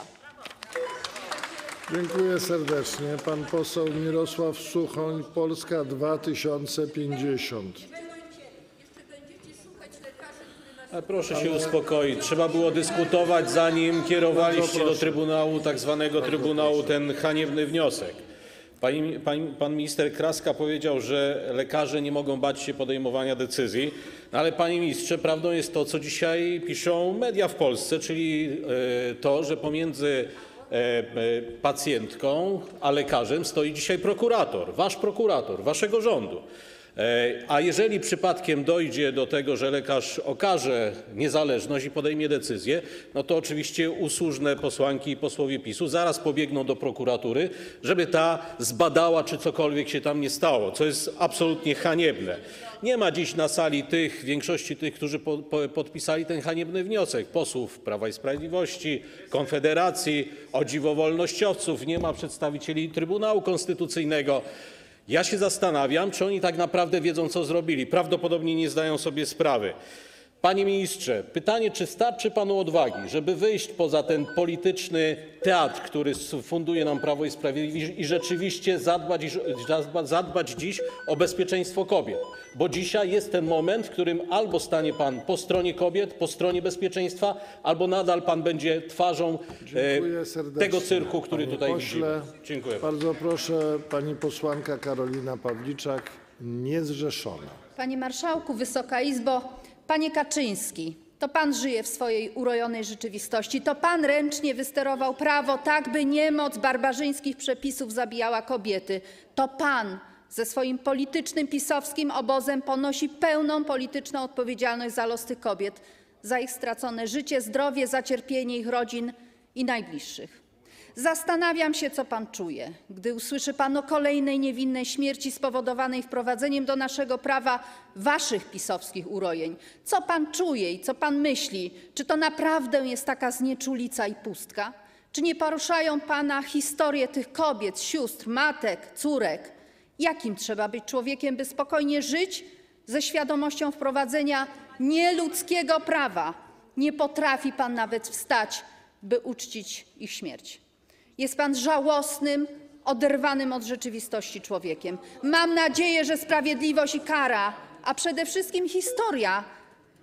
Dziękuję serdecznie. Pan poseł Mirosław Suchoń, Polska 2050. Proszę się uspokoić. Trzeba było dyskutować, zanim kierowaliście do Trybunału, tak zwanego Trybunału, ten haniebny wniosek. Pan minister Kraska powiedział, że lekarze nie mogą bać się podejmowania decyzji, ale panie ministrze, prawdą jest to, co dzisiaj piszą media w Polsce, czyli to, że pomiędzy pacjentką a lekarzem stoi dzisiaj prokurator waszego rządu. A jeżeli przypadkiem dojdzie do tego, że lekarz okaże niezależność i podejmie decyzję, no to oczywiście usłużne posłanki i posłowie PiS-u zaraz pobiegną do prokuratury, żeby ta zbadała, czy cokolwiek się tam nie stało, co jest absolutnie haniebne. Nie ma dziś na sali większości tych, którzy podpisali ten haniebny wniosek. Posłów Prawa i Sprawiedliwości, Konfederacji, o dziwo wolnościowców, nie ma przedstawicieli Trybunału Konstytucyjnego. Ja się zastanawiam, czy oni tak naprawdę wiedzą, co zrobili. Prawdopodobnie nie zdają sobie sprawy. Panie ministrze, pytanie, czy starczy panu odwagi, żeby wyjść poza ten polityczny teatr, który funduje nam Prawo i Sprawiedliwość i rzeczywiście zadbać dziś o bezpieczeństwo kobiet? Bo dzisiaj jest ten moment, w którym albo stanie pan po stronie kobiet, po stronie bezpieczeństwa, albo nadal pan będzie twarzą tego cyrku, który tutaj widzimy. Dziękuję. Bardzo proszę, pani posłanka Karolina Pawliczak, niezrzeszona. Panie Marszałku, Wysoka Izbo! Panie Kaczyński, to pan żyje w swojej urojonej rzeczywistości. To pan ręcznie wysterował prawo tak, by niemoc barbarzyńskich przepisów zabijała kobiety. To pan ze swoim politycznym pisowskim obozem ponosi pełną polityczną odpowiedzialność za los tych kobiet, za ich stracone życie, zdrowie, za cierpienie ich rodzin i najbliższych. Zastanawiam się, co pan czuje, gdy usłyszy pan o kolejnej niewinnej śmierci spowodowanej wprowadzeniem do naszego prawa waszych pisowskich urojeń. Co pan czuje i co pan myśli? Czy to naprawdę jest taka znieczulica i pustka? Czy nie poruszają pana historie tych kobiet, sióstr, matek, córek? Jakim trzeba być człowiekiem, by spokojnie żyć ze świadomością wprowadzenia nieludzkiego prawa? Nie potrafi pan nawet wstać, by uczcić ich śmierć. Jest pan żałosnym, oderwanym od rzeczywistości człowiekiem. Mam nadzieję, że sprawiedliwość i kara, a przede wszystkim historia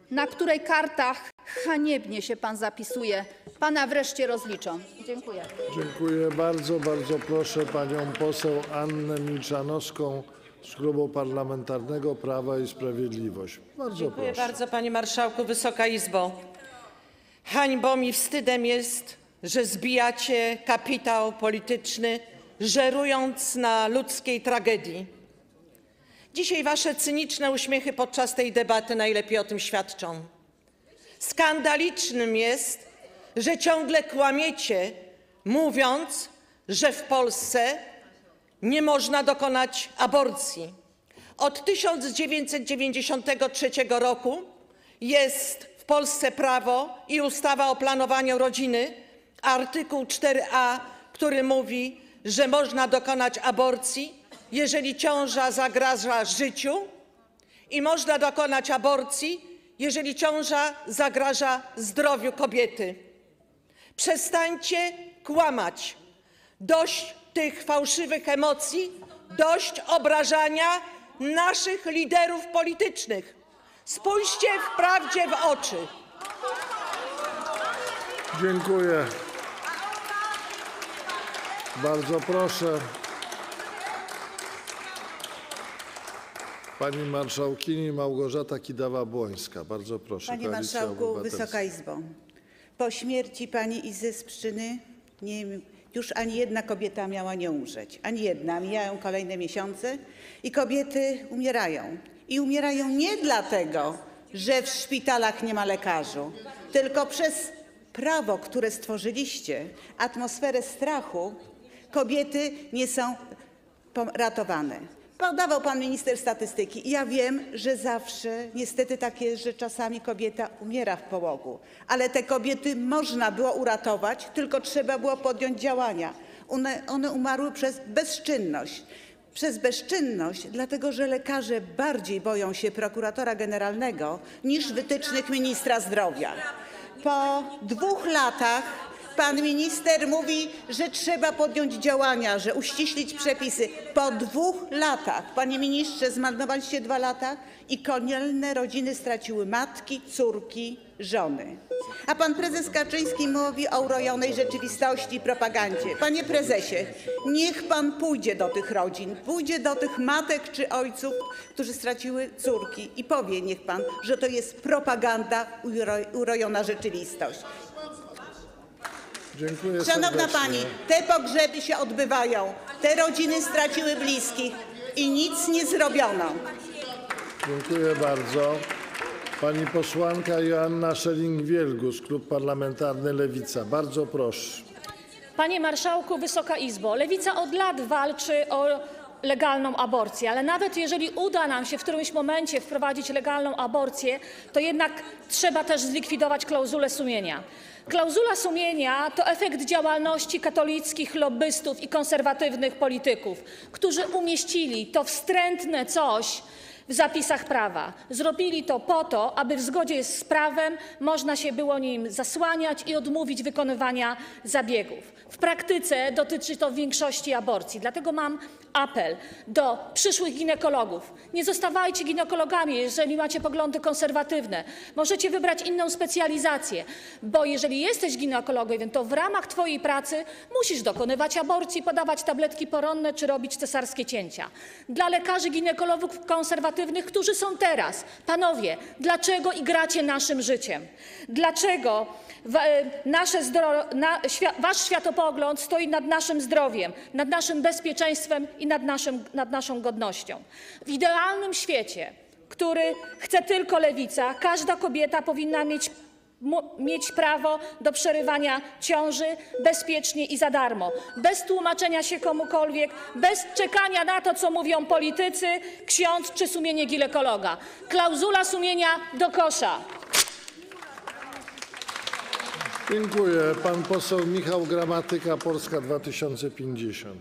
na której kartach haniebnie się pan zapisuje. Pana wreszcie rozliczą. Dziękuję. Dziękuję bardzo. Bardzo proszę panią poseł Annę Milczanowską z Klubu Parlamentarnego Prawa i Sprawiedliwość. Bardzo Dziękuję proszę. bardzo, panie marszałku, Wysoka Izbo. Hańbą i wstydem jest, że zbijacie kapitał polityczny, żerując na ludzkiej tragedii. Dzisiaj wasze cyniczne uśmiechy podczas tej debaty najlepiej o tym świadczą. Skandalicznym jest, że ciągle kłamiecie, mówiąc, że w Polsce nie można dokonać aborcji. Od 1993 roku jest w Polsce prawo i ustawa o planowaniu rodziny, artykuł 4a, który mówi, że można dokonać aborcji, jeżeli ciąża zagraża życiu, i można dokonać aborcji, jeżeli ciąża zagraża zdrowiu kobiety. Przestańcie kłamać. Dość tych fałszywych emocji, dość obrażania naszych liderów politycznych. Spójrzcie w prawdzie w oczy. Dziękuję. Bardzo proszę. Pani marszałkini Małgorzata Kidawa-Błońska. Bardzo proszę. Panie Koalicja Marszałku, Obywatelska. Wysoka Izbo. Po śmierci pani Izy z Pszczyny już ani jedna kobieta miała nie umrzeć. Ani jedna. Mijają kolejne miesiące i kobiety umierają. I umierają nie dlatego, że w szpitalach nie ma lekarzy, tylko przez prawo, które stworzyliście, atmosferę strachu, kobiety nie są ratowane. Podawał pan minister statystyki i ja wiem, że zawsze niestety tak jest, że czasami kobieta umiera w połogu, ale te kobiety można było uratować, tylko trzeba było podjąć działania. One umarły przez bezczynność. Przez bezczynność, dlatego że lekarze bardziej boją się prokuratora generalnego niż wytycznych ministra zdrowia. Po 2 latach pan minister mówi, że trzeba podjąć działania, że uściślić przepisy. Po 2 latach, panie ministrze, zmarnowaliście 2 lata i kolejne rodziny straciły matki, córki, żony. A pan prezes Kaczyński mówi o urojonej rzeczywistości i propagandzie. Panie prezesie, niech pan pójdzie do tych rodzin, pójdzie do tych matek czy ojców, którzy straciły córki i powie niech pan, że to jest propaganda, urojona rzeczywistość. Dziękuję Szanowna serdecznie. pani, te pogrzeby się odbywają, te rodziny straciły bliskich i nic nie zrobiono. Dziękuję bardzo. Pani posłanka Joanna Scheuring-Wielgus, Klub Parlamentarny Lewica. Bardzo proszę. Panie marszałku, Wysoka Izbo, Lewica od lat walczy o legalną aborcję, ale nawet jeżeli uda nam się w którymś momencie wprowadzić legalną aborcję, to jednak trzeba też zlikwidować klauzulę sumienia. Klauzula sumienia to efekt działalności katolickich lobbystów i konserwatywnych polityków, którzy umieścili to wstrętne coś w zapisach prawa. Zrobili to po to, aby w zgodzie z prawem można się było nim zasłaniać i odmówić wykonywania zabiegów. W praktyce dotyczy to większości aborcji. Dlatego mam apel do przyszłych ginekologów. Nie zostawajcie ginekologami, jeżeli macie poglądy konserwatywne. Możecie wybrać inną specjalizację, bo jeżeli jesteś ginekologiem, to w ramach twojej pracy musisz dokonywać aborcji, podawać tabletki poronne czy robić cesarskie cięcia. Dla lekarzy ginekologów konserwatywnych, którzy są teraz, panowie, dlaczego igracie naszym życiem? Dlaczego wasz światopogląd stoi nad naszym zdrowiem, nad naszym bezpieczeństwem i nad naszą godnością? W idealnym świecie, który chce tylko lewica, każda kobieta powinna mieć prawo do przerywania ciąży bezpiecznie i za darmo, bez tłumaczenia się komukolwiek, bez czekania na to, co mówią politycy, ksiądz czy sumienie ginekologa. Klauzula sumienia do kosza. Dziękuję. Pan poseł Michał Gramatyka, Polska 2050.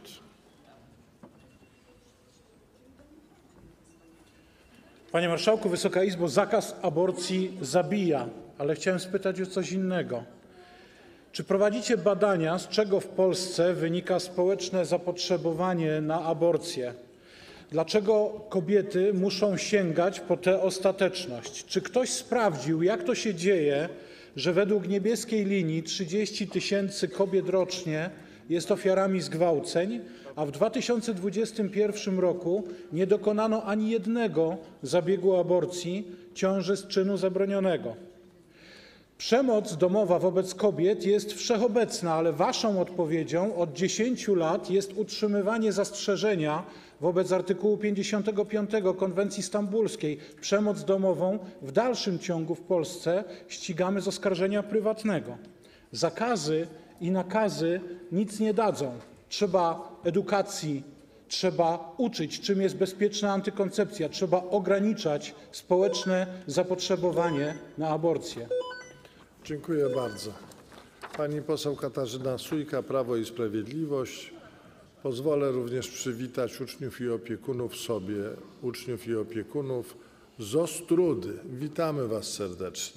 Panie marszałku, Wysoka Izbo, zakaz aborcji zabija, ale chciałem spytać o coś innego. Czy prowadzicie badania, z czego w Polsce wynika społeczne zapotrzebowanie na aborcję? Dlaczego kobiety muszą sięgać po tę ostateczność? Czy ktoś sprawdził, jak to się dzieje, że według Niebieskiej Linii 30 000 kobiet rocznie jest ofiarami zgwałceń, a w 2021 roku nie dokonano ani jednego zabiegu aborcji ciąży z czynu zabronionego? Przemoc domowa wobec kobiet jest wszechobecna, ale waszą odpowiedzią od 10 lat jest utrzymywanie zastrzeżenia wobec artykułu 55 Konwencji Stambulskiej. Przemoc domową w dalszym ciągu w Polsce ścigamy z oskarżenia prywatnego. Zakazy i nakazy nic nie dadzą. Trzeba edukacji, trzeba uczyć, czym jest bezpieczna antykoncepcja, trzeba ograniczać społeczne zapotrzebowanie na aborcję. Dziękuję bardzo. Pani poseł Katarzyna Sójka, Prawo i Sprawiedliwość. Pozwolę również przywitać uczniów i opiekunów uczniów i opiekunów z Ostródy. Witamy was serdecznie.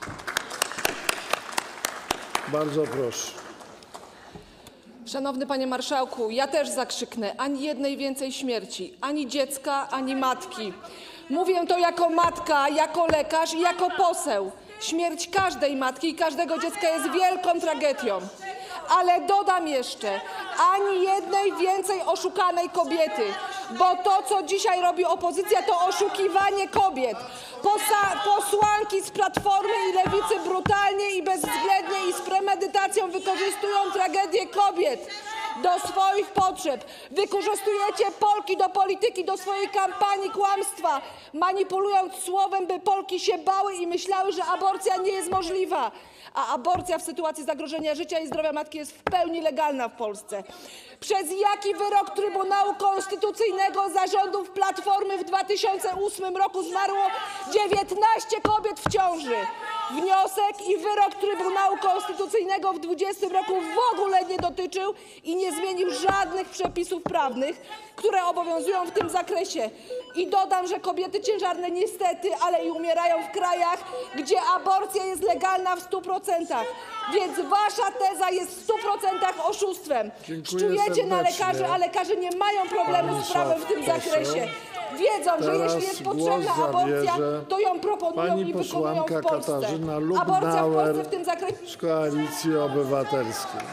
Bardzo proszę. Szanowny Panie Marszałku, ja też zakrzyknę: ani jednej więcej śmierci, ani dziecka, ani matki. Mówię to jako matka, jako lekarz i jako poseł. Śmierć każdej matki i każdego dziecka jest wielką tragedią. Ale dodam jeszcze, ani jednej więcej oszukanej kobiety, bo to, co dzisiaj robi opozycja, to oszukiwanie kobiet. Posłanki z Platformy i Lewicy brutalnie i bezwzględnie i z premedytacją wykorzystują tragedię kobiet do swoich potrzeb. Wykorzystujecie Polki do polityki, do swojej kampanii kłamstwa, manipulując słowem, by Polki się bały i myślały, że aborcja nie jest możliwa. A aborcja w sytuacji zagrożenia życia i zdrowia matki jest w pełni legalna w Polsce. Przez jaki wyrok Trybunału Konstytucyjnego za rządów Platformy w 2008 roku zmarło 19 kobiet w ciąży? Wniosek i wyrok Trybunału Konstytucyjnego w 2020 roku w ogóle nie dotyczył i nie zmienił żadnych przepisów prawnych, które obowiązują w tym zakresie. I dodam, że kobiety ciężarne niestety, ale i umierają w krajach, gdzie aborcja jest legalna w 100%. Więc wasza teza jest w 100% oszustwem. Szczujecie na lekarzy, a lekarze nie mają problemu z prawem w tym zakresie. Wiedzą, że jeśli jest potrzebna aborcja, to ją proponują i wykonują w Polsce. Aborcja w Polsce w tym zakresie... z Koalicji Obywatelskiej.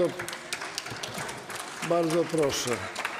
Bardzo proszę.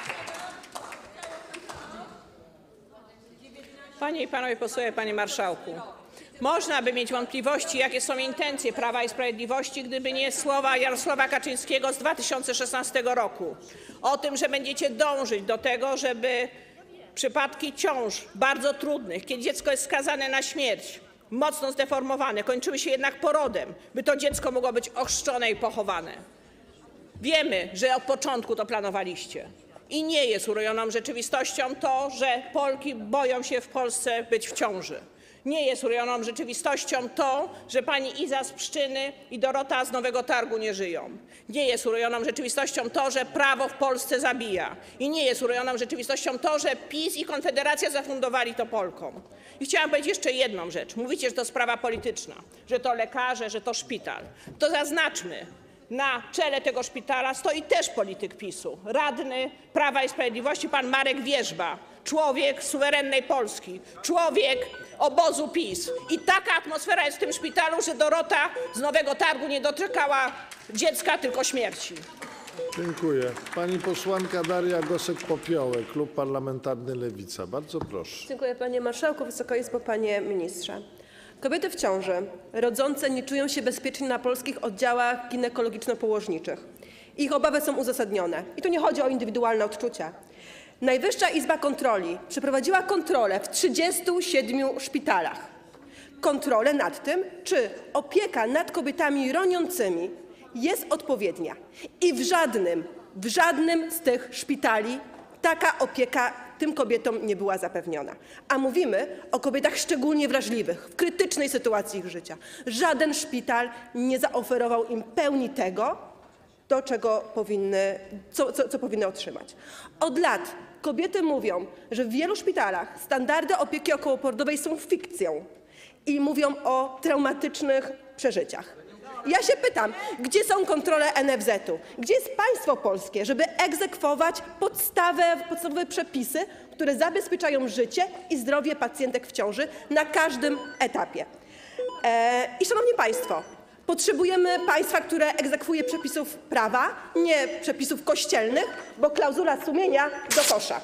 Panie i Panowie Posłowie, Panie Marszałku. Można by mieć wątpliwości, jakie są intencje Prawa i Sprawiedliwości, gdyby nie słowa Jarosława Kaczyńskiego z 2016 roku o tym, że będziecie dążyć do tego, żeby przypadki ciąż bardzo trudnych, kiedy dziecko jest skazane na śmierć, mocno zdeformowane, kończyły się jednak porodem, by to dziecko mogło być ochrzczone i pochowane. Wiemy, że od początku to planowaliście. I nie jest urojoną rzeczywistością to, że Polki boją się w Polsce być w ciąży. Nie jest urojoną rzeczywistością to, że pani Iza z Pszczyny i Dorota z Nowego Targu nie żyją. Nie jest urojoną rzeczywistością to, że prawo w Polsce zabija. I nie jest urojoną rzeczywistością to, że PiS i Konfederacja zafundowali to Polkom. I chciałam powiedzieć jeszcze jedną rzecz. Mówicie, że to sprawa polityczna, że to lekarze, że to szpital. To zaznaczmy. Na czele tego szpitala stoi też polityk PiS-u, radny Prawa i Sprawiedliwości pan Marek Wierzba, człowiek suwerennej Polski, człowiek obozu PiS. I taka atmosfera jest w tym szpitalu, że Dorota z Nowego Targu nie doczekała dziecka, tylko śmierci. Dziękuję. Pani posłanka Daria Gosek-Popiołek, Klub Parlamentarny Lewica. Bardzo proszę. Dziękuję, panie marszałku. Wysoka Izbo, panie ministrze. Kobiety w ciąży rodzące nie czują się bezpiecznie na polskich oddziałach ginekologiczno-położniczych. Ich obawy są uzasadnione. I tu nie chodzi o indywidualne odczucia. Najwyższa Izba Kontroli przeprowadziła kontrolę w 37 szpitalach. Kontrolę nad tym, czy opieka nad kobietami roniącymi jest odpowiednia. I w żadnym z tych szpitali taka opieka tym kobietom nie była zapewniona. A mówimy o kobietach szczególnie wrażliwych, w krytycznej sytuacji ich życia. Żaden szpital nie zaoferował im pełni tego, co powinny otrzymać. Od lat kobiety mówią, że w wielu szpitalach standardy opieki okołoporodowej są fikcją i mówią o traumatycznych przeżyciach. Ja się pytam, gdzie są kontrole NFZ-u? Gdzie jest państwo polskie, żeby egzekwować podstawowe przepisy, które zabezpieczają życie i zdrowie pacjentek w ciąży na każdym etapie? I szanowni państwo, potrzebujemy państwa, które egzekwuje przepisów prawa, nie przepisów kościelnych, bo klauzula sumienia do kosza.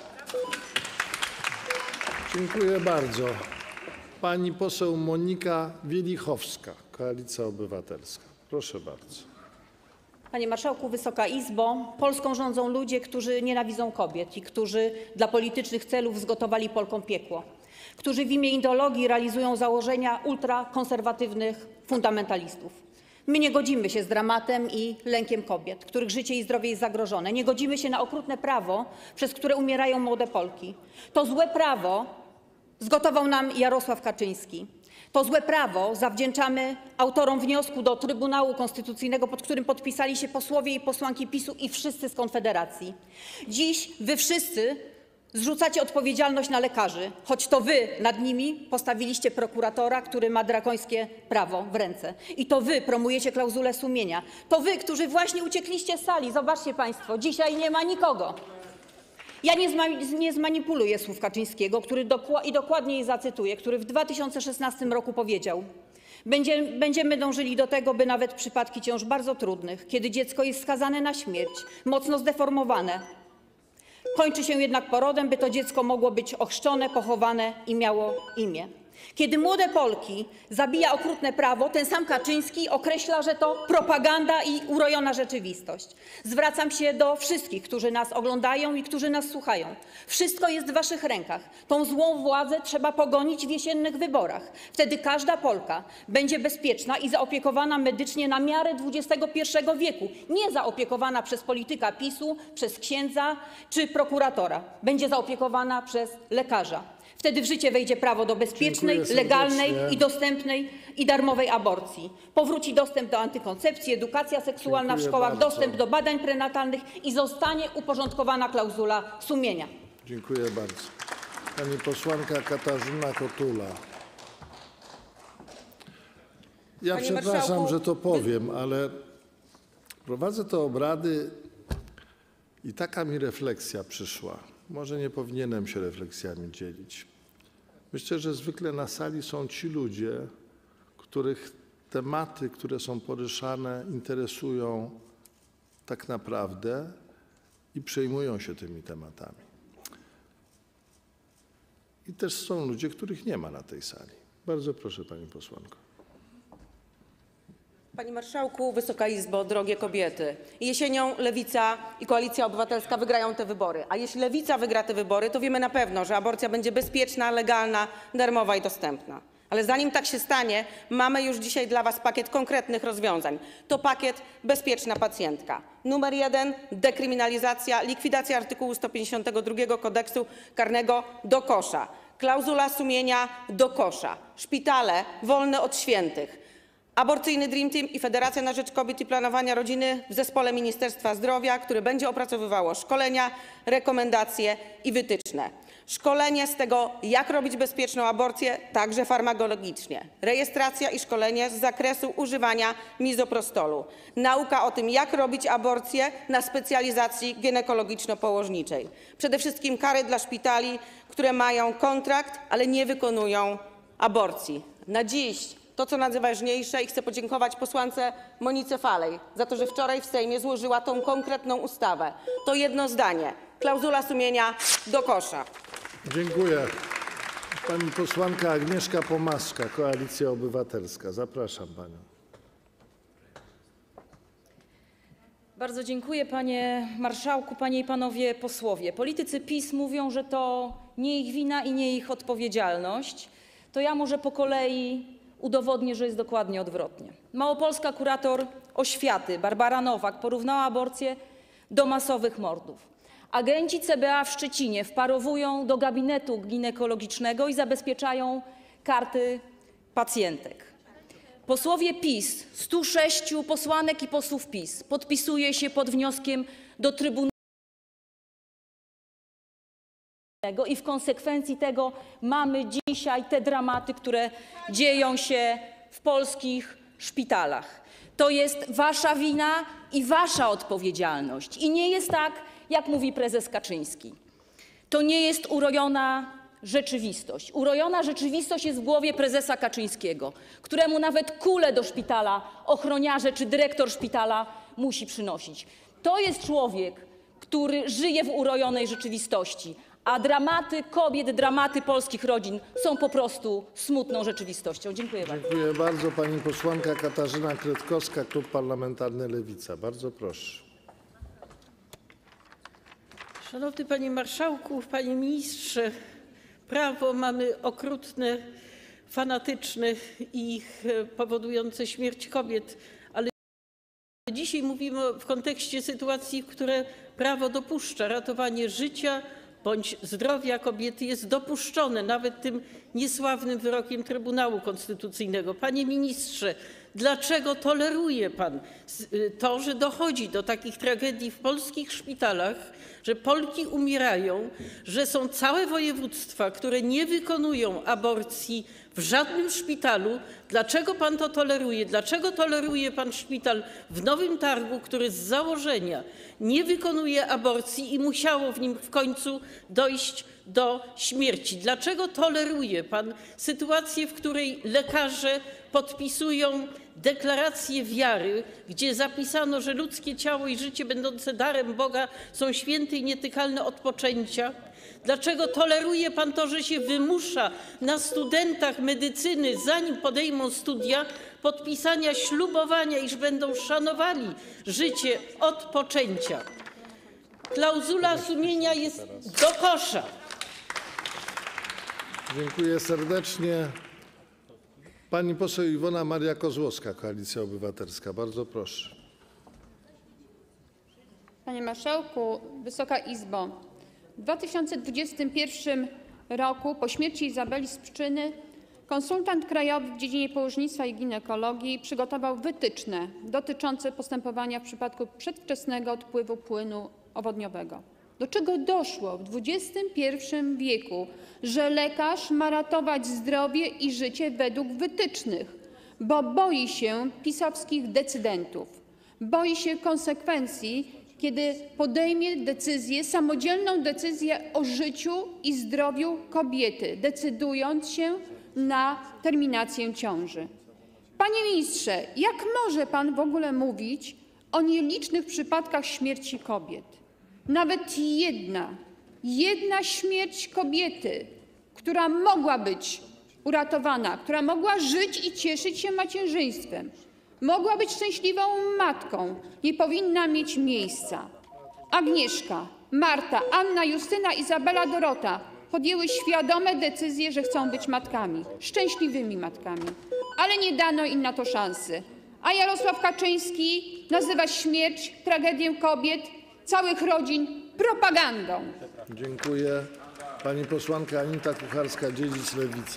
Dziękuję bardzo. Pani poseł Monika Wielichowska, Koalicja Obywatelska. Proszę bardzo. Panie Marszałku, Wysoka Izbo! Polską rządzą ludzie, którzy nienawidzą kobiet i którzy dla politycznych celów zgotowali Polkom piekło, którzy w imię ideologii realizują założenia ultrakonserwatywnych fundamentalistów. My nie godzimy się z dramatem i lękiem kobiet, których życie i zdrowie jest zagrożone. Nie godzimy się na okrutne prawo, przez które umierają młode Polki. To złe prawo zgotował nam Jarosław Kaczyński. To złe prawo zawdzięczamy autorom wniosku do Trybunału Konstytucyjnego, pod którym podpisali się posłowie i posłanki PiS-u i wszyscy z Konfederacji. Dziś wy wszyscy zrzucacie odpowiedzialność na lekarzy, choć to wy nad nimi postawiliście prokuratora, który ma drakońskie prawo w ręce. I to wy promujecie klauzulę sumienia. To wy, którzy właśnie uciekliście z sali. Zobaczcie państwo, dzisiaj nie ma nikogo. Ja nie zmanipuluję słów Kaczyńskiego, dokładnie je zacytuję, który w 2016 roku powiedział: Będziemy dążyli do tego, by nawet przypadki ciąż bardzo trudnych, kiedy dziecko jest skazane na śmierć, mocno zdeformowane, kończy się jednak porodem, by to dziecko mogło być ochrzczone, pochowane i miało imię. Kiedy młode Polki zabija okrutne prawo, ten sam Kaczyński określa, że to propaganda i urojona rzeczywistość. Zwracam się do wszystkich, którzy nas oglądają i którzy nas słuchają. Wszystko jest w waszych rękach. Tą złą władzę trzeba pogonić w jesiennych wyborach. Wtedy każda Polka będzie bezpieczna i zaopiekowana medycznie na miarę XXI wieku. Nie zaopiekowana przez polityka PiS-u, przez księdza czy prokuratora. Będzie zaopiekowana przez lekarza. Wtedy w życie wejdzie prawo do bezpiecznej, legalnej i dostępnej i darmowej aborcji. Powróci dostęp do antykoncepcji, edukacja seksualna w szkołach, dostęp do badań prenatalnych i zostanie uporządkowana klauzula sumienia. Dziękuję bardzo. Pani posłanka Katarzyna Kotula. Ja Panie przepraszam, marszałku, że to powiem, ale prowadzę te obrady i taka mi refleksja przyszła. Może nie powinienem się refleksjami dzielić. Myślę, że zwykle na sali są ci ludzie, których tematy, które są poruszane, interesują tak naprawdę i przejmują się tymi tematami. I też są ludzie, których nie ma na tej sali. Bardzo proszę, pani posłanko. Panie Marszałku, Wysoka Izbo, drogie kobiety. Jesienią Lewica i Koalicja Obywatelska wygrają te wybory. A jeśli Lewica wygra te wybory, to wiemy na pewno, że aborcja będzie bezpieczna, legalna, darmowa i dostępna. Ale zanim tak się stanie, mamy już dzisiaj dla was pakiet konkretnych rozwiązań. To pakiet Bezpieczna pacjentka. Numer 1 – dekryminalizacja, likwidacja artykułu 152 Kodeksu karnego do kosza. Klauzula sumienia do kosza. Szpitale wolne od świętych. Aborcyjny Dream Team i Federacja na Rzecz Kobiet i Planowania Rodziny w zespole Ministerstwa Zdrowia, które będzie opracowywało szkolenia, rekomendacje i wytyczne. Szkolenie z tego, jak robić bezpieczną aborcję, także farmakologicznie. Rejestracja i szkolenie z zakresu używania mizoprostolu. Nauka o tym, jak robić aborcję na specjalizacji ginekologiczno-położniczej. Przede wszystkim kary dla szpitali, które mają kontrakt, ale nie wykonują aborcji. Na dziś to, co najważniejsze, i chcę podziękować posłance Monice Falej za to, że wczoraj w Sejmie złożyła tą konkretną ustawę. To jedno zdanie. Klauzula sumienia do kosza. Dziękuję. Pani posłanka Agnieszka Pomaska, Koalicja Obywatelska. Zapraszam panią. Bardzo dziękuję, panie marszałku, panie i panowie posłowie. Politycy PiS mówią, że to nie ich wina i nie ich odpowiedzialność. To ja może po kolei udowodnię, że jest dokładnie odwrotnie. Małopolska kurator oświaty Barbara Nowak porównała aborcję do masowych mordów. Agenci CBA w Szczecinie wparowują do gabinetu ginekologicznego i zabezpieczają karty pacjentek. Posłowie PiS, 106 posłanek i posłów PiS podpisuje się pod wnioskiem do Trybunału i w konsekwencji tego mamy dzisiaj te dramaty, które dzieją się w polskich szpitalach. To jest wasza wina i wasza odpowiedzialność. I nie jest tak, jak mówi prezes Kaczyński. To nie jest urojona rzeczywistość. Urojona rzeczywistość jest w głowie prezesa Kaczyńskiego, któremu nawet kulę do szpitala ochroniarze czy dyrektor szpitala musi przynosić. To jest człowiek, który żyje w urojonej rzeczywistości, a dramaty kobiet, dramaty polskich rodzin są po prostu smutną rzeczywistością. Dziękuję bardzo. Dziękuję bardzo. Pani posłanka Katarzyna Kretkowska, Klub Parlamentarny Lewica. Bardzo proszę. Szanowny Panie Marszałku, Panie Ministrze, prawo mamy okrutne, fanatyczne i powodujące śmierć kobiet, ale dzisiaj mówimy w kontekście sytuacji, w której prawo dopuszcza ratowanie życia bądź zdrowia kobiety, jest dopuszczone nawet tym niesławnym wyrokiem Trybunału Konstytucyjnego. Panie ministrze, dlaczego toleruje pan to, że dochodzi do takich tragedii w polskich szpitalach, że Polki umierają, że są całe województwa, które nie wykonują aborcji w żadnym szpitalu? Dlaczego pan to toleruje? Dlaczego toleruje pan szpital w Nowym Targu, który z założenia nie wykonuje aborcji i musiało w nim w końcu dojść do śmierci? Dlaczego toleruje pan sytuację, w której lekarze podpisują deklarację wiary, gdzie zapisano, że ludzkie ciało i życie będące darem Boga są święte i nietykalne od poczęcia? Dlaczego toleruje pan to, że się wymusza na studentach medycyny, zanim podejmą studia, podpisania ślubowania, iż będą szanowali życie od poczęcia? Klauzula sumienia jest do kosza. Dziękuję serdecznie. Pani poseł Iwona Maria Kozłowska, Koalicja Obywatelska. Bardzo proszę. Panie Marszałku, Wysoka Izbo! W 2021 roku po śmierci Izabeli z Pszczyny konsultant krajowy w dziedzinie położnictwa i ginekologii przygotował wytyczne dotyczące postępowania w przypadku przedwczesnego odpływu płynu owodniowego. Do czego doszło w XXI wieku, że lekarz ma ratować zdrowie i życie według wytycznych, bo boi się pisowskich decydentów, boi się konsekwencji, kiedy podejmie decyzję, samodzielną decyzję o życiu i zdrowiu kobiety, decydując się na terminację ciąży. Panie ministrze, jak może pan w ogóle mówić o nielicznych przypadkach śmierci kobiet? Nawet jedna śmierć kobiety, która mogła być uratowana, która mogła żyć i cieszyć się macierzyństwem, mogła być szczęśliwą matką, nie powinna mieć miejsca. Agnieszka, Marta, Anna, Justyna, Izabela, Dorota podjęły świadome decyzje, że chcą być matkami, szczęśliwymi matkami, ale nie dano im na to szansy. A Jarosław Kaczyński nazywa śmierć, tragedię kobiet, całych rodzin propagandą. Dziękuję. Pani posłanka Anita Kucharska-Dziedzic, Lewica.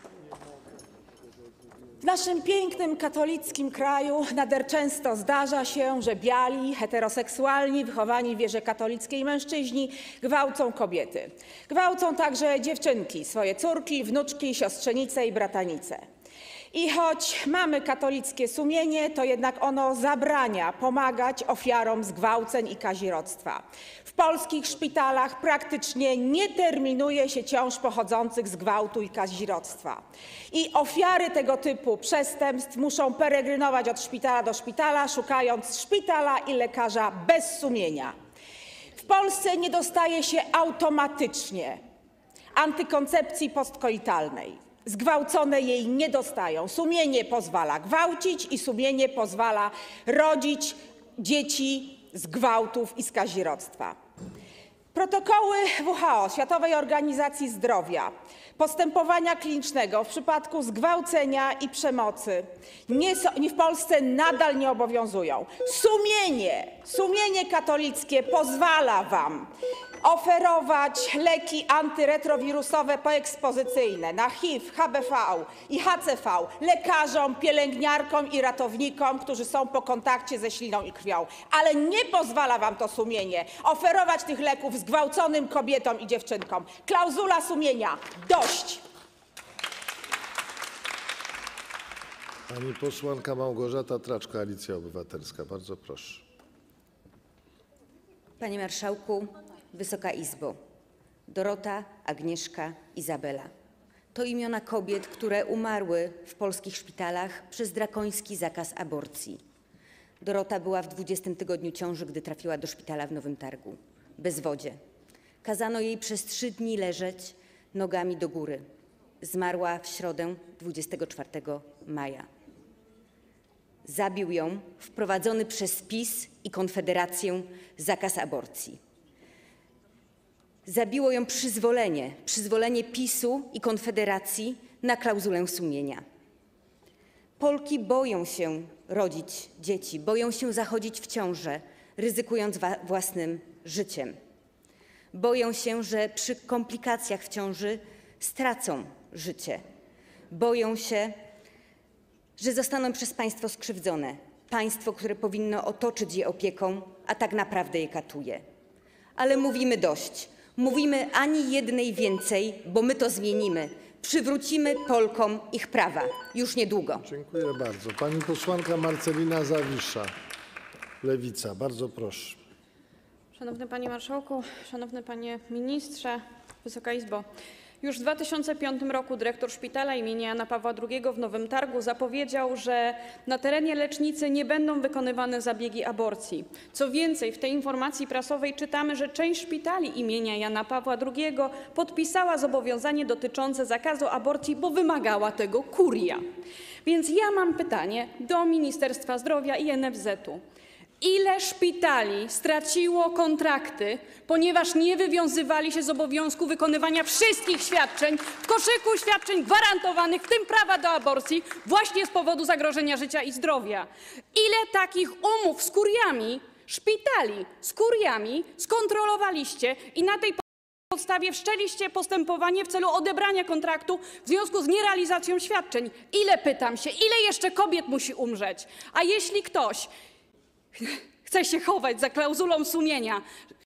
W naszym pięknym, katolickim kraju nader często zdarza się, że biali, heteroseksualni, wychowani w wierze katolickiej mężczyźni gwałcą kobiety. Gwałcą także dziewczynki, swoje córki, wnuczki, siostrzenice i bratanice. I choć mamy katolickie sumienie, to jednak ono zabrania pomagać ofiarom zgwałceń i kazirodztwa. W polskich szpitalach praktycznie nie terminuje się ciąż pochodzących z gwałtu i kazirodztwa. I ofiary tego typu przestępstw muszą peregrynować od szpitala do szpitala, szukając szpitala i lekarza bez sumienia. W Polsce nie dostaje się automatycznie antykoncepcji postkoitalnej. Zgwałcone jej nie dostają. Sumienie pozwala gwałcić i sumienie pozwala rodzić dzieci z gwałtów i z kazirodztwa. Protokoły WHO, Światowej Organizacji Zdrowia, postępowania klinicznego w przypadku zgwałcenia i przemocy w Polsce nadal nie obowiązują. Sumienie katolickie pozwala wam oferować leki antyretrowirusowe poekspozycyjne na HIV, HBV i HCV lekarzom, pielęgniarkom i ratownikom, którzy są po kontakcie ze śliną i krwią. Ale nie pozwala wam to sumienie oferować tych leków zgwałconym kobietom i dziewczynkom. Klauzula sumienia. Dość! Pani posłanka Małgorzata Tracz, Koalicja Obywatelska. Bardzo proszę. Panie Marszałku, Wysoka Izbo. Dorota, Agnieszka, Izabela. To imiona kobiet, które umarły w polskich szpitalach przez drakoński zakaz aborcji. Dorota była w 20. tygodniu ciąży, gdy trafiła do szpitala w Nowym Targu. Bezwodzie. Kazano jej przez 3 dni leżeć nogami do góry. Zmarła w środę 24 maja. Zabił ją wprowadzony przez PiS i Konfederację zakaz aborcji. Zabiło ją przyzwolenie PiS-u i Konfederacji na klauzulę sumienia. Polki boją się rodzić dzieci, boją się zachodzić w ciążę, ryzykując własnym życiem. Boją się, że przy komplikacjach w ciąży stracą życie. Boją się, że zostaną przez państwo skrzywdzone. Państwo, które powinno otoczyć je opieką, a tak naprawdę je katuje. Ale mówimy dość. Mówimy ani jednej więcej, bo my to zmienimy. Przywrócimy Polkom ich prawa. Już niedługo. Dziękuję bardzo. Pani posłanka Marcelina Zawisza, Lewica. Bardzo proszę. Szanowny Panie Marszałku, Szanowny Panie Ministrze, Wysoka Izbo. Już w 2005 roku dyrektor szpitala imienia Jana Pawła II w Nowym Targu zapowiedział, że na terenie lecznicy nie będą wykonywane zabiegi aborcji. Co więcej, w tej informacji prasowej czytamy, że część szpitali imienia Jana Pawła II podpisała zobowiązanie dotyczące zakazu aborcji, bo wymagała tego kuria. Więc ja mam pytanie do Ministerstwa Zdrowia i NFZ-u. Ile szpitali straciło kontrakty, ponieważ nie wywiązywali się z obowiązku wykonywania wszystkich świadczeń w koszyku świadczeń gwarantowanych, w tym prawa do aborcji, właśnie z powodu zagrożenia życia i zdrowia? Ile takich umów z kuriami, szpitali z kuriami skontrolowaliście i na tej podstawie wszczęliście postępowanie w celu odebrania kontraktu w związku z nierealizacją świadczeń? Ile, pytam się, ile jeszcze kobiet musi umrzeć? A jeśli ktoś chce się chować za klauzulą sumienia,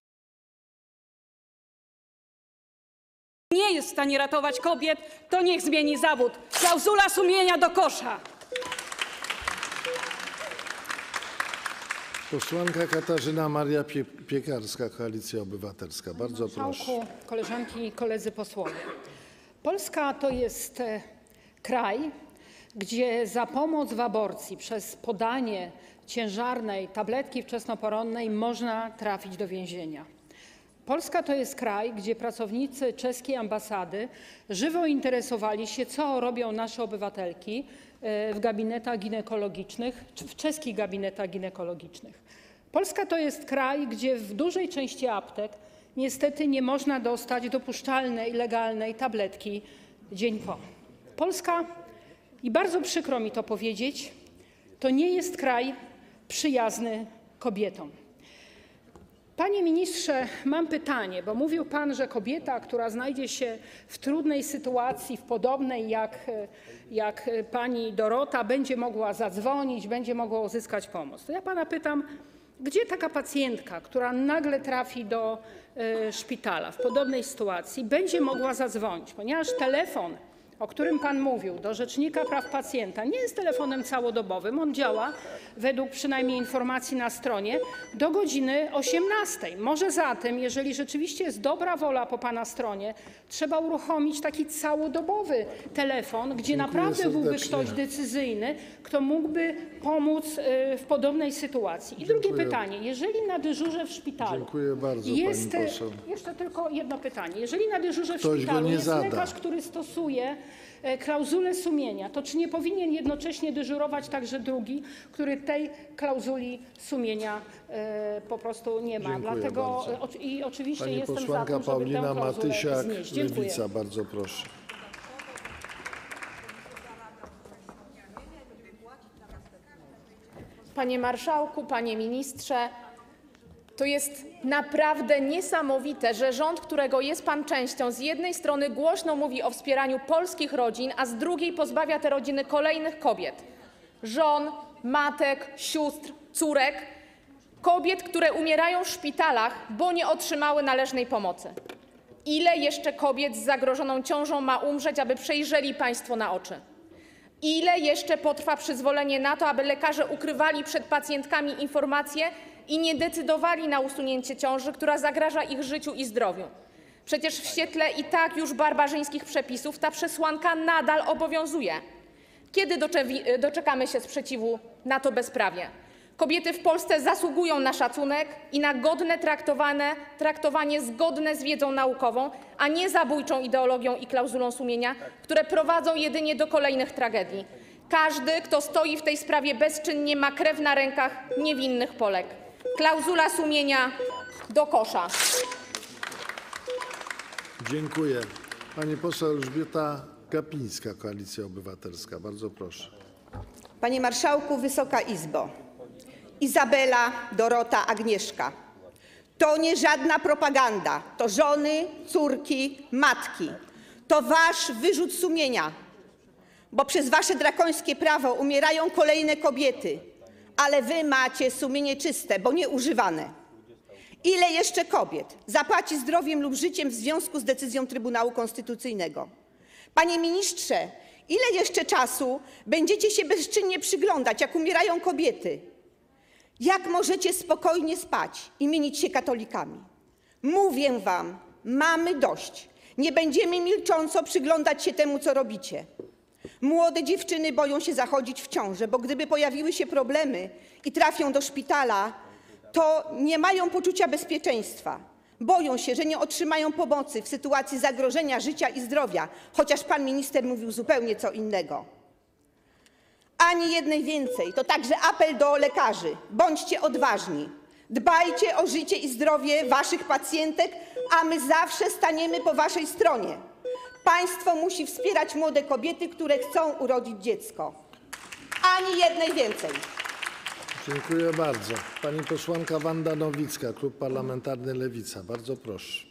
nie jest w stanie ratować kobiet, to niech zmieni zawód. Klauzula sumienia do kosza. Posłanka Katarzyna Maria Piekarska, Koalicja Obywatelska. Bardzo proszę. Koleżanki i koledzy posłowie. Polska to jest kraj, gdzie za pomoc w aborcji przez podanie ciężarnej tabletki wczesnoporonnej można trafić do więzienia. Polska to jest kraj, gdzie pracownicy czeskiej ambasady żywo interesowali się, co robią nasze obywatelki w gabinetach ginekologicznych, czy w czeskich gabinetach ginekologicznych. Polska to jest kraj, gdzie w dużej części aptek niestety nie można dostać dopuszczalnej, legalnej tabletki dzień po. Polska, i bardzo przykro mi to powiedzieć, to nie jest kraj przyjazny kobietom. Panie ministrze, mam pytanie, bo mówił pan, że kobieta, która znajdzie się w trudnej sytuacji, w podobnej jak pani Dorota, będzie mogła zadzwonić, będzie mogła uzyskać pomoc. To ja pana pytam, gdzie taka pacjentka, która nagle trafi do szpitala w podobnej sytuacji, będzie mogła zadzwonić, ponieważ telefon, o którym pan mówił, do Rzecznika Praw Pacjenta, nie jest telefonem całodobowym. On działa, według przynajmniej informacji na stronie, do godziny 18. Może zatem, jeżeli rzeczywiście jest dobra wola po pana stronie, trzeba uruchomić taki całodobowy telefon, gdzie naprawdę byłby ktoś decyzyjny, kto mógłby pomóc w podobnej sytuacji. I drugie pytanie. Jeżeli na dyżurze w szpitalu Dziękuję bardzo, jest, pani poseł. jeszcze tylko jedno pytanie. Jeżeli na dyżurze w Ktoś go szpitalu nie jest zada. lekarz, który stosuje klauzulę sumienia, to czy nie powinien jednocześnie dyżurować także drugi, który tej klauzuli sumienia po prostu nie ma? Dziękuję Dlatego bardzo. i oczywiście Pani jestem za posłanka tym, żeby tę Paulina klauzulę Matysiak, znieść. Dziękuję. Lewica. Bardzo proszę. Panie Marszałku, Panie Ministrze, to jest naprawdę niesamowite, że rząd, którego jest pan częścią, z jednej strony głośno mówi o wspieraniu polskich rodzin, a z drugiej pozbawia te rodziny kolejnych kobiet, żon, matek, sióstr, córek, kobiet, które umierają w szpitalach, bo nie otrzymały należnej pomocy. Ile jeszcze kobiet z zagrożoną ciążą ma umrzeć, aby przejrzeli państwo na oczy? Ile jeszcze potrwa przyzwolenie na to, aby lekarze ukrywali przed pacjentkami informacje i nie decydowali na usunięcie ciąży, która zagraża ich życiu i zdrowiu? Przecież w świetle i tak już barbarzyńskich przepisów ta przesłanka nadal obowiązuje. Kiedy doczekamy się sprzeciwu na to bezprawie? Kobiety w Polsce zasługują na szacunek i na godne traktowanie zgodne z wiedzą naukową, a nie zabójczą ideologią i klauzulą sumienia, które prowadzą jedynie do kolejnych tragedii. Każdy, kto stoi w tej sprawie bezczynnie, ma krew na rękach niewinnych Polek. Klauzula sumienia do kosza. Dziękuję. Pani poseł Elżbieta Gapińska, Koalicja Obywatelska. Bardzo proszę. Panie Marszałku, Wysoka Izbo. Izabela, Dorota, Agnieszka. To nie żadna propaganda. To żony, córki, matki. To wasz wyrzut sumienia, bo przez wasze drakońskie prawo umierają kolejne kobiety, ale wy macie sumienie czyste, bo nieużywane. Ile jeszcze kobiet zapłaci zdrowiem lub życiem w związku z decyzją Trybunału Konstytucyjnego? Panie ministrze, ile jeszcze czasu będziecie się bezczynnie przyglądać, jak umierają kobiety? Jak możecie spokojnie spać i mienić się katolikami? Mówię wam, mamy dość. Nie będziemy milcząco przyglądać się temu, co robicie. Młode dziewczyny boją się zachodzić w ciążę, bo gdyby pojawiły się problemy i trafią do szpitala, to nie mają poczucia bezpieczeństwa. Boją się, że nie otrzymają pomocy w sytuacji zagrożenia życia i zdrowia, chociaż pan minister mówił zupełnie co innego. Ani jednej więcej. To także apel do lekarzy. Bądźcie odważni. Dbajcie o życie i zdrowie waszych pacjentek, a my zawsze staniemy po waszej stronie. Państwo musi wspierać młode kobiety, które chcą urodzić dziecko. Ani jednej więcej. Dziękuję bardzo. Pani posłanka Wanda Nowicka, Klub Parlamentarny Lewica. Bardzo proszę.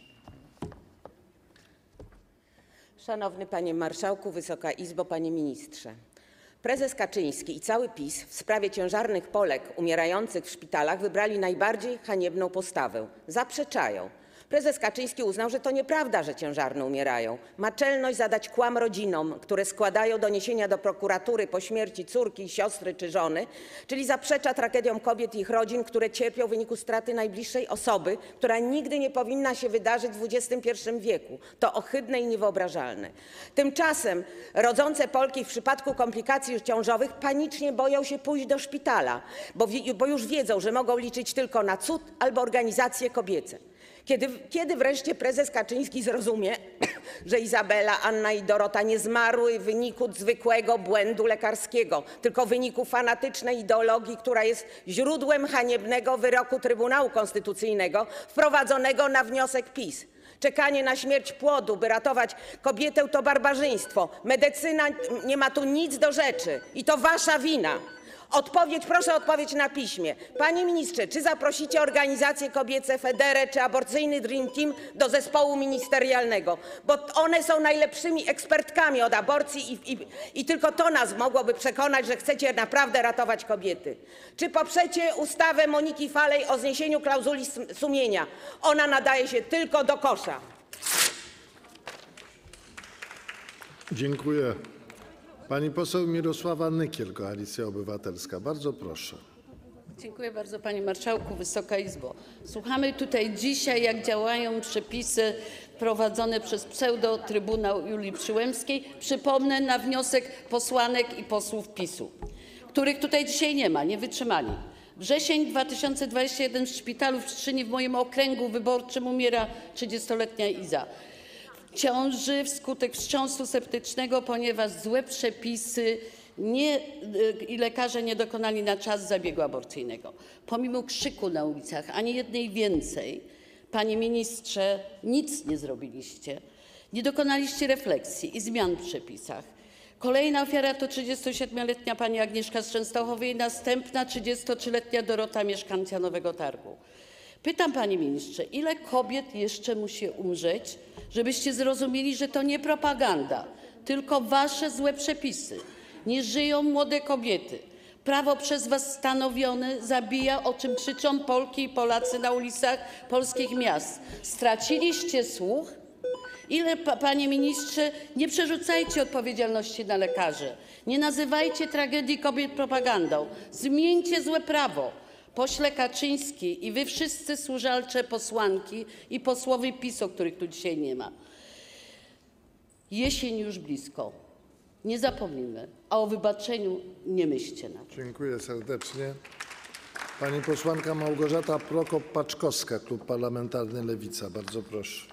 Szanowny Panie Marszałku, Wysoka Izbo, Panie Ministrze. Prezes Kaczyński i cały PiS w sprawie ciężarnych Polek umierających w szpitalach wybrali najbardziej haniebną postawę. Zaprzeczają. Prezes Kaczyński uznał, że to nieprawda, że ciężarne umierają. Ma czelność zadać kłam rodzinom, które składają doniesienia do prokuratury po śmierci córki, siostry czy żony, czyli zaprzecza tragediom kobiet i ich rodzin, które cierpią w wyniku straty najbliższej osoby, która nigdy nie powinna się wydarzyć w XXI wieku. To ohydne i niewyobrażalne. Tymczasem rodzące Polki w przypadku komplikacji ciążowych panicznie boją się pójść do szpitala, bo już wiedzą, że mogą liczyć tylko na cud albo organizacje kobiece. Kiedy wreszcie prezes Kaczyński zrozumie, że Izabela, Anna i Dorota nie zmarły w wyniku zwykłego błędu lekarskiego, tylko w wyniku fanatycznej ideologii, która jest źródłem haniebnego wyroku Trybunału Konstytucyjnego wprowadzonego na wniosek PiS? Czekanie na śmierć płodu, by ratować kobietę, to barbarzyństwo. Medycyna nie ma tu nic do rzeczy i to wasza wina. Proszę o odpowiedź na piśmie. Panie ministrze, czy zaprosicie organizacje kobiece Federę czy aborcyjny Dream Team do zespołu ministerialnego? Bo one są najlepszymi ekspertkami od aborcji i tylko to nas mogłoby przekonać, że chcecie naprawdę ratować kobiety. Czy poprzecie ustawę Moniki Falej o zniesieniu klauzuli sumienia? Ona nadaje się tylko do kosza. Dziękuję. Pani poseł Mirosława Nykiel, Koalicja Obywatelska. Bardzo proszę. Dziękuję bardzo, Panie Marszałku, Wysoka Izbo. Słuchamy tutaj dzisiaj, jak działają przepisy prowadzone przez pseudo-Trybunał Julii Przyłębskiej. Przypomnę, na wniosek posłanek i posłów PiS-u, których tutaj dzisiaj nie ma, nie wytrzymali. Wrzesień 2021 w szpitalu w Pszczynie w moim okręgu wyborczym umiera 30-letnia Iza. Ciąży wskutek wstrząsu septycznego, ponieważ złe przepisy i lekarze nie dokonali na czas zabiegu aborcyjnego. Pomimo krzyku na ulicach, ani jednej więcej, panie ministrze, nic nie zrobiliście. Nie dokonaliście refleksji i zmian w przepisach. Kolejna ofiara to 37-letnia pani Agnieszka z Częstochowy i następna 33-letnia Dorota, mieszkanka Nowego Targu. Pytam, panie ministrze, ile kobiet jeszcze musi umrzeć, żebyście zrozumieli, że to nie propaganda, tylko wasze złe przepisy. Nie żyją młode kobiety. Prawo przez was stanowione zabija, o czym krzyczą Polki i Polacy na ulicach polskich miast. Straciliście słuch Panie ministrze, nie przerzucajcie odpowiedzialności na lekarzy. Nie nazywajcie tragedii kobiet propagandą. Zmieńcie złe prawo. Pośle Kaczyński i wy wszyscy służalcze posłanki i posłowie PiS-u, których tu dzisiaj nie ma. Jesień już blisko. Nie zapomnimy, a o wybaczeniu nie myślcie nawet. Dziękuję serdecznie. Pani posłanka Małgorzata Prokop-Paczkowska, Klub Parlamentarny Lewica. Bardzo proszę.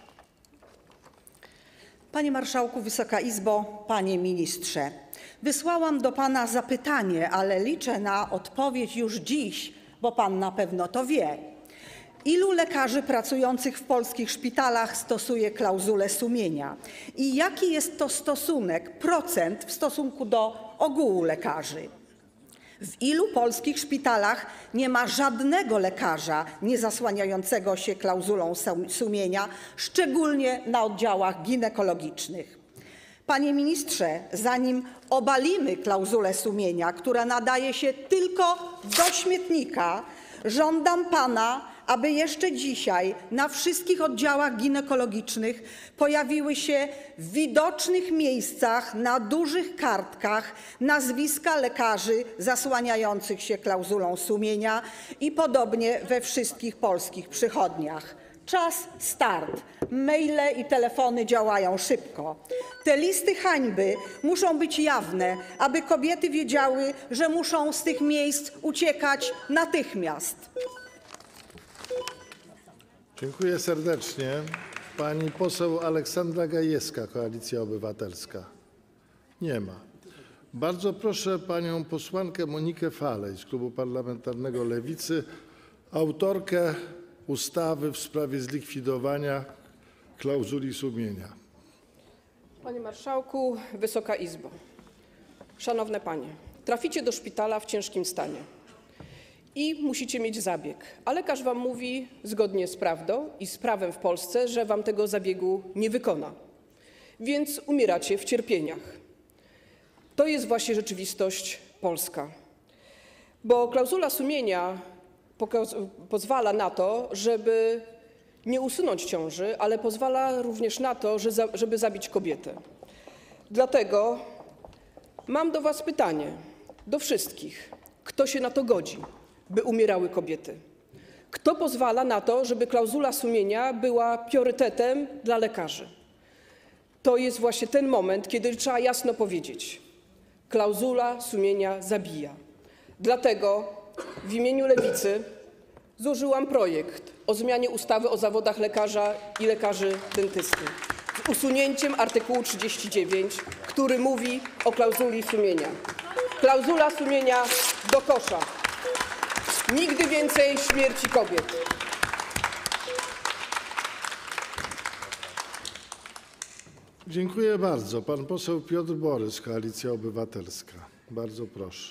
Panie Marszałku, Wysoka Izbo, Panie Ministrze. Wysłałam do Pana zapytanie, ale liczę na odpowiedź już dziś, bo Pan na pewno to wie. Ilu lekarzy pracujących w polskich szpitalach stosuje klauzulę sumienia? I jaki jest to stosunek, procent w stosunku do ogółu lekarzy? W ilu polskich szpitalach nie ma żadnego lekarza niezasłaniającego się klauzulą sumienia, szczególnie na oddziałach ginekologicznych? Panie ministrze, zanim obalimy klauzulę sumienia, która nadaje się tylko do śmietnika, żądam pana, aby jeszcze dzisiaj na wszystkich oddziałach ginekologicznych pojawiły się w widocznych miejscach na dużych kartkach nazwiska lekarzy zasłaniających się klauzulą sumienia i podobnie we wszystkich polskich przychodniach. Czas start. Maile i telefony działają szybko. Te listy hańby muszą być jawne, aby kobiety wiedziały, że muszą z tych miejsc uciekać natychmiast. Dziękuję serdecznie. Pani poseł Aleksandra Gajewska, Koalicja Obywatelska. Nie ma. Bardzo proszę panią posłankę Monikę Falej z Klubu Parlamentarnego Lewicy, autorkę ustawy w sprawie zlikwidowania klauzuli sumienia. Panie Marszałku, Wysoka Izbo, Szanowne Panie, traficie do szpitala w ciężkim stanie i musicie mieć zabieg, a lekarz wam mówi, zgodnie z prawdą i z prawem w Polsce, że wam tego zabiegu nie wykona, więc umieracie w cierpieniach. To jest właśnie rzeczywistość polska, bo klauzula sumienia pozwala na to, żeby nie usunąć ciąży, ale pozwala również na to, żeby zabić kobietę. Dlatego mam do was pytanie, do wszystkich. Kto się na to godzi, by umierały kobiety? Kto pozwala na to, żeby klauzula sumienia była priorytetem dla lekarzy? To jest właśnie ten moment, kiedy trzeba jasno powiedzieć: klauzula sumienia zabija. Dlatego w imieniu Lewicy złożyłam projekt o zmianie ustawy o zawodach lekarza i lekarzy dentysty z usunięciem artykułu 39, który mówi o klauzuli sumienia. Klauzula sumienia do kosza. Nigdy więcej śmierci kobiet. Dziękuję bardzo. Pan poseł Piotr Borys, Koalicja Obywatelska. Bardzo proszę.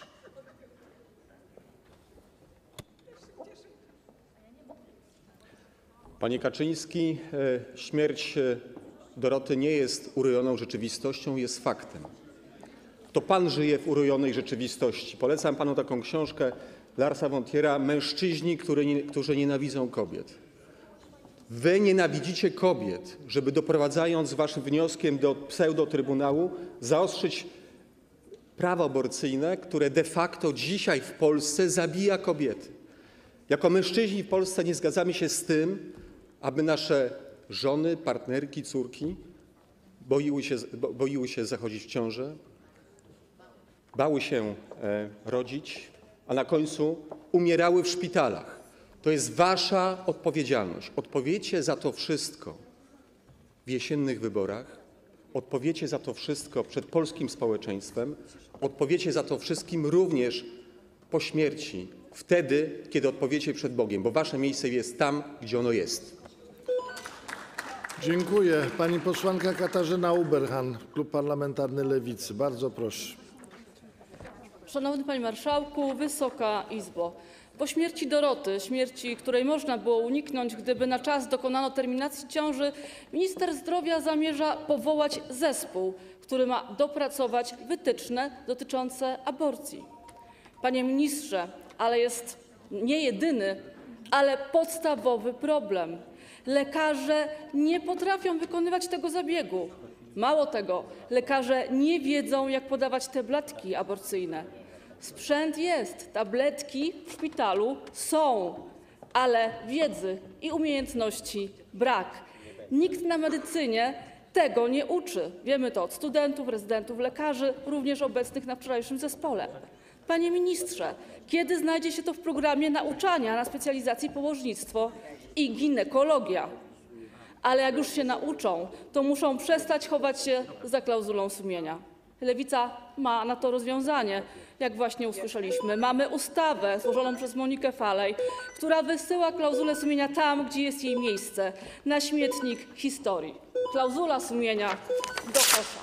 Panie Kaczyński, śmierć Doroty nie jest urojoną rzeczywistością, jest faktem. To pan żyje w urojonej rzeczywistości. Polecam panu taką książkę Larsa von Triera „Mężczyźni, którzy nienawidzą kobiet”. Wy nienawidzicie kobiet, żeby doprowadzając waszym wnioskiem do pseudotrybunału zaostrzyć prawo aborcyjne, które de facto dzisiaj w Polsce zabija kobiety. Jako mężczyźni w Polsce nie zgadzamy się z tym, aby nasze żony, partnerki, córki boiły się zachodzić w ciążę, bały się rodzić, a na końcu umierały w szpitalach. To jest wasza odpowiedzialność. Odpowiecie za to wszystko w jesiennych wyborach, odpowiecie za to wszystko przed polskim społeczeństwem, odpowiecie za to wszystkim również po śmierci, wtedy, kiedy odpowiecie przed Bogiem, bo wasze miejsce jest tam, gdzie ono jest. Dziękuję. Pani posłanka Katarzyna Uberhan, Klub Parlamentarny Lewicy. Bardzo proszę. Szanowny Panie Marszałku, Wysoka Izbo. Po śmierci Doroty, śmierci, której można było uniknąć, gdyby na czas dokonano terminacji ciąży, minister zdrowia zamierza powołać zespół, który ma dopracować wytyczne dotyczące aborcji. Panie ministrze, ale jest nie jedyny, ale podstawowy problem. Lekarze nie potrafią wykonywać tego zabiegu. Mało tego, lekarze nie wiedzą, jak podawać tabletki aborcyjne. Sprzęt jest, tabletki w szpitalu są, ale wiedzy i umiejętności brak. Nikt na medycynie tego nie uczy. Wiemy to od studentów, rezydentów, lekarzy, również obecnych na wczorajszym zespole. Panie ministrze, kiedy znajdzie się to w programie nauczania na specjalizacji położnictwo i ginekologia? Ale jak już się nauczą, to muszą przestać chować się za klauzulą sumienia. Lewica ma na to rozwiązanie, jak właśnie usłyszeliśmy. Mamy ustawę złożoną przez Monikę Falej, która wysyła klauzulę sumienia tam, gdzie jest jej miejsce, na śmietnik historii. Klauzula sumienia do kosza.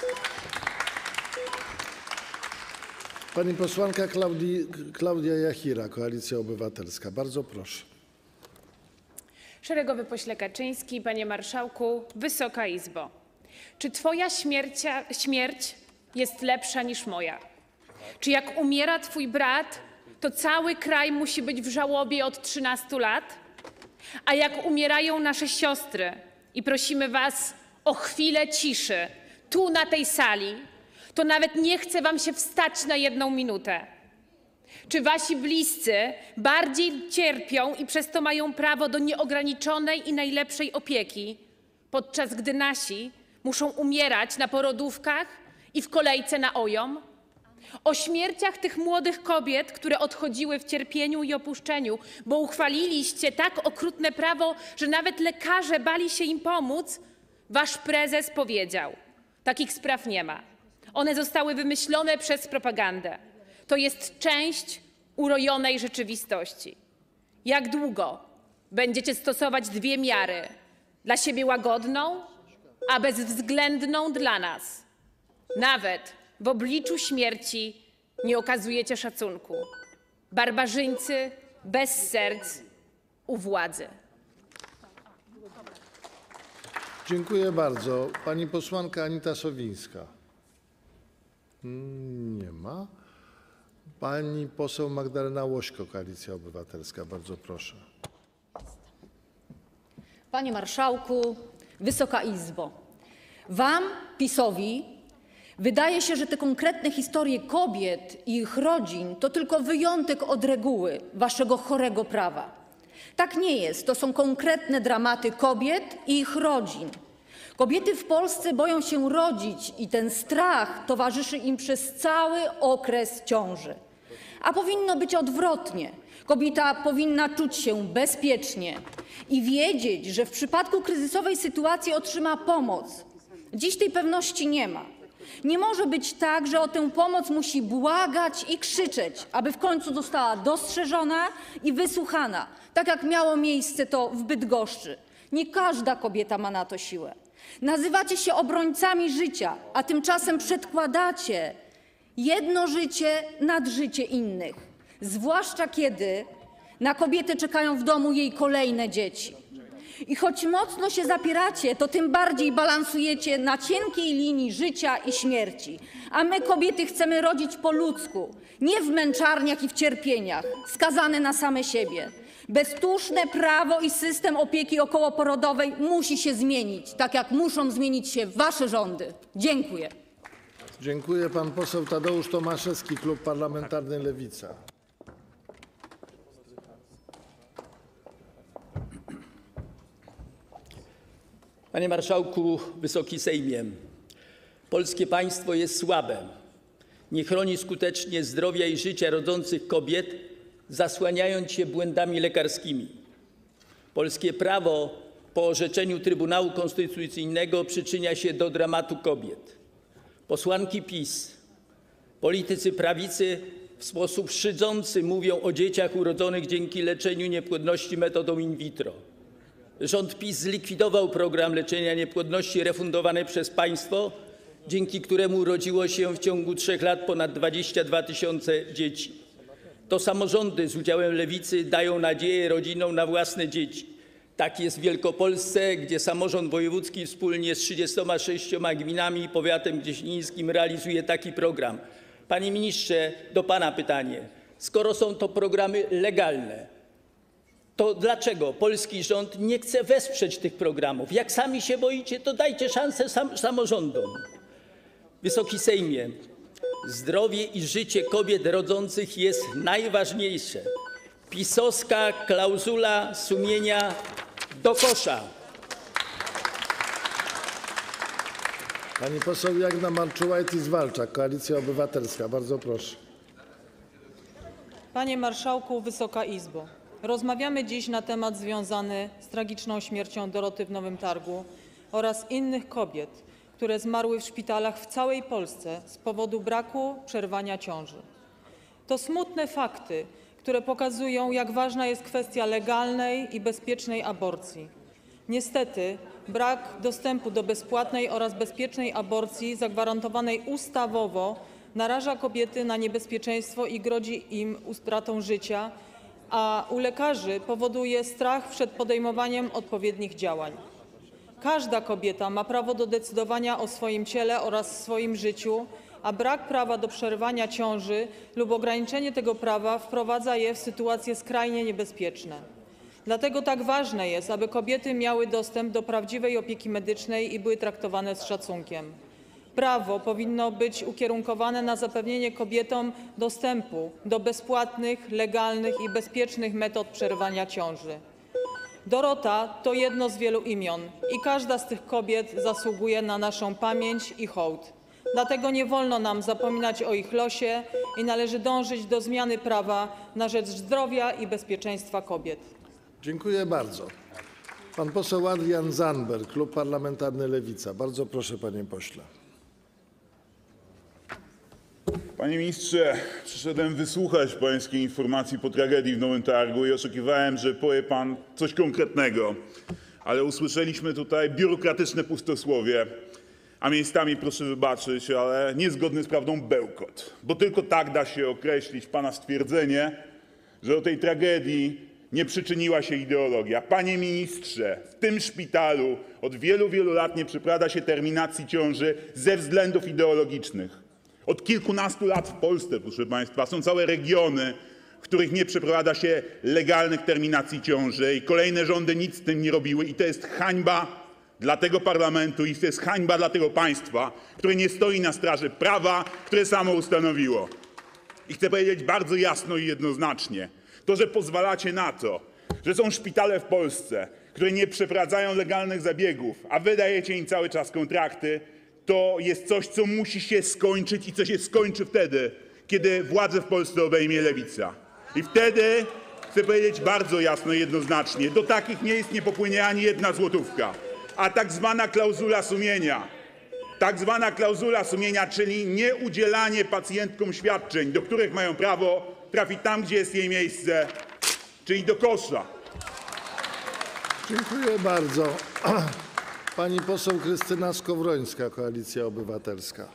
Pani posłanka Klaudia Jachira, Koalicja Obywatelska. Bardzo proszę. Szeregowy pośle Kaczyński, panie marszałku, Wysoka Izbo. Czy twoja śmierć jest lepsza niż moja? Czy jak umiera twój brat, to cały kraj musi być w żałobie od 13 lat? A jak umierają nasze siostry i prosimy was o chwilę ciszy tu na tej sali, to nawet nie chce wam się wstać na 1 minutę. Czy wasi bliscy bardziej cierpią i przez to mają prawo do nieograniczonej i najlepszej opieki, podczas gdy nasi muszą umierać na porodówkach i w kolejce na OJOM? O śmierciach tych młodych kobiet, które odchodziły w cierpieniu i opuszczeniu, bo uchwaliliście tak okrutne prawo, że nawet lekarze bali się im pomóc, wasz prezes powiedział: takich spraw nie ma. One zostały wymyślone przez propagandę. To jest część urojonej rzeczywistości. Jak długo będziecie stosować 2 miary? Dla siebie łagodną, a bezwzględną dla nas. Nawet w obliczu śmierci nie okazujecie szacunku. Barbarzyńcy bez serc u władzy. Dziękuję bardzo. Pani posłanka Anita Sowińska. Nie ma. Pani poseł Magdalena Łośko, Koalicja Obywatelska. Bardzo proszę. Panie Marszałku, Wysoka Izbo. Wam, PiS-owi, wydaje się, że te konkretne historie kobiet i ich rodzin to tylko wyjątek od reguły waszego chorego prawa. Tak nie jest. To są konkretne dramaty kobiet i ich rodzin. Kobiety w Polsce boją się rodzić i ten strach towarzyszy im przez cały okres ciąży. A powinno być odwrotnie. Kobieta powinna czuć się bezpiecznie i wiedzieć, że w przypadku kryzysowej sytuacji otrzyma pomoc. Dziś tej pewności nie ma. Nie może być tak, że o tę pomoc musi błagać i krzyczeć, aby w końcu została dostrzeżona i wysłuchana, tak jak miało miejsce to w Bydgoszczy. Nie każda kobieta ma na to siłę. Nazywacie się obrońcami życia, a tymczasem przedkładacie jedno życie nad życie innych. Zwłaszcza kiedy na kobietę czekają w domu jej kolejne dzieci. I choć mocno się zapieracie, to tym bardziej balansujecie na cienkiej linii życia i śmierci. A my, kobiety, chcemy rodzić po ludzku, nie w męczarniach i w cierpieniach, skazane na same siebie. Bezduszne prawo i system opieki okołoporodowej musi się zmienić, tak jak muszą zmienić się wasze rządy. Dziękuję. Dziękuję. Pan poseł Tadeusz Tomaszewski, Klub Parlamentarny Lewica. Panie Marszałku, Wysoki Sejmie, polskie państwo jest słabe. Nie chroni skutecznie zdrowia i życia rodzących kobiet, zasłaniając się błędami lekarskimi. Polskie prawo po orzeczeniu Trybunału Konstytucyjnego przyczynia się do dramatu kobiet. Posłanki PiS, politycy prawicy w sposób szydzący mówią o dzieciach urodzonych dzięki leczeniu niepłodności metodą in vitro. Rząd PiS zlikwidował program leczenia niepłodności refundowany przez państwo, dzięki któremu urodziło się w ciągu 3 lat ponad 22 000 dzieci. To samorządy z udziałem Lewicy dają nadzieję rodzinom na własne dzieci. Tak jest w Wielkopolsce, gdzie samorząd wojewódzki wspólnie z 36 gminami i powiatem gnieźnieńskim realizuje taki program. Panie ministrze, do pana pytanie. Skoro są to programy legalne, to dlaczego polski rząd nie chce wesprzeć tych programów? Jak sami się boicie, to dajcie szansę samorządom. Wysoki Sejmie, zdrowie i życie kobiet rodzących jest najważniejsze. PiS-owska klauzula sumienia do kosza. Pani poseł Jagna Marczułajtis-Walczak, Koalicja Obywatelska. Bardzo proszę. Panie Marszałku, Wysoka Izbo. Rozmawiamy dziś na temat związany z tragiczną śmiercią Doroty w Nowym Targu oraz innych kobiet, które zmarły w szpitalach w całej Polsce z powodu braku przerwania ciąży. To smutne fakty, które pokazują, jak ważna jest kwestia legalnej i bezpiecznej aborcji. Niestety, brak dostępu do bezpłatnej oraz bezpiecznej aborcji zagwarantowanej ustawowo naraża kobiety na niebezpieczeństwo i grozi im utratą życia, a u lekarzy powoduje strach przed podejmowaniem odpowiednich działań. Każda kobieta ma prawo do decydowania o swoim ciele oraz swoim życiu, a brak prawa do przerwania ciąży lub ograniczenie tego prawa wprowadza je w sytuacje skrajnie niebezpieczne. Dlatego tak ważne jest, aby kobiety miały dostęp do prawdziwej opieki medycznej i były traktowane z szacunkiem. Prawo powinno być ukierunkowane na zapewnienie kobietom dostępu do bezpłatnych, legalnych i bezpiecznych metod przerywania ciąży. Dorota to jedno z wielu imion i każda z tych kobiet zasługuje na naszą pamięć i hołd. Dlatego nie wolno nam zapominać o ich losie i należy dążyć do zmiany prawa na rzecz zdrowia i bezpieczeństwa kobiet. Dziękuję bardzo. Pan poseł Adrian Zandberg, Klub Parlamentarny Lewica. Bardzo proszę, panie pośle. Panie ministrze, przyszedłem wysłuchać pańskiej informacji po tragedii w Nowym Targu i oczekiwałem, że powie pan coś konkretnego. Ale usłyszeliśmy tutaj biurokratyczne pustosłowie, a miejscami, proszę wybaczyć, ale niezgodny z prawdą bełkot. Bo tylko tak da się określić pana stwierdzenie, że do tej tragedii nie przyczyniła się ideologia. Panie ministrze, w tym szpitalu od wielu, wielu lat nie przeprowadza się terminacji ciąży ze względów ideologicznych. Od kilkunastu lat w Polsce, proszę państwa, są całe regiony, w których nie przeprowadza się legalnych terminacji ciąży i kolejne rządy nic z tym nie robiły i to jest hańba dla tego parlamentu i to jest hańba dla tego państwa, które nie stoi na straży prawa, które samo ustanowiło. I chcę powiedzieć bardzo jasno i jednoznacznie, to, że pozwalacie na to, że są szpitale w Polsce, które nie przeprowadzają legalnych zabiegów, a wy dajecie im cały czas kontrakty, to jest coś, co musi się skończyć i co się skończy wtedy, kiedy władzę w Polsce obejmie lewica. I wtedy, chcę powiedzieć bardzo jasno i jednoznacznie, do takich miejsc nie popłynie ani jedna złotówka. A tak zwana klauzula sumienia, czyli nieudzielanie pacjentkom świadczeń, do których mają prawo, trafi tam, gdzie jest jej miejsce, czyli do kosza. Dziękuję bardzo. Pani poseł Krystyna Skowrońska, Koalicja Obywatelska.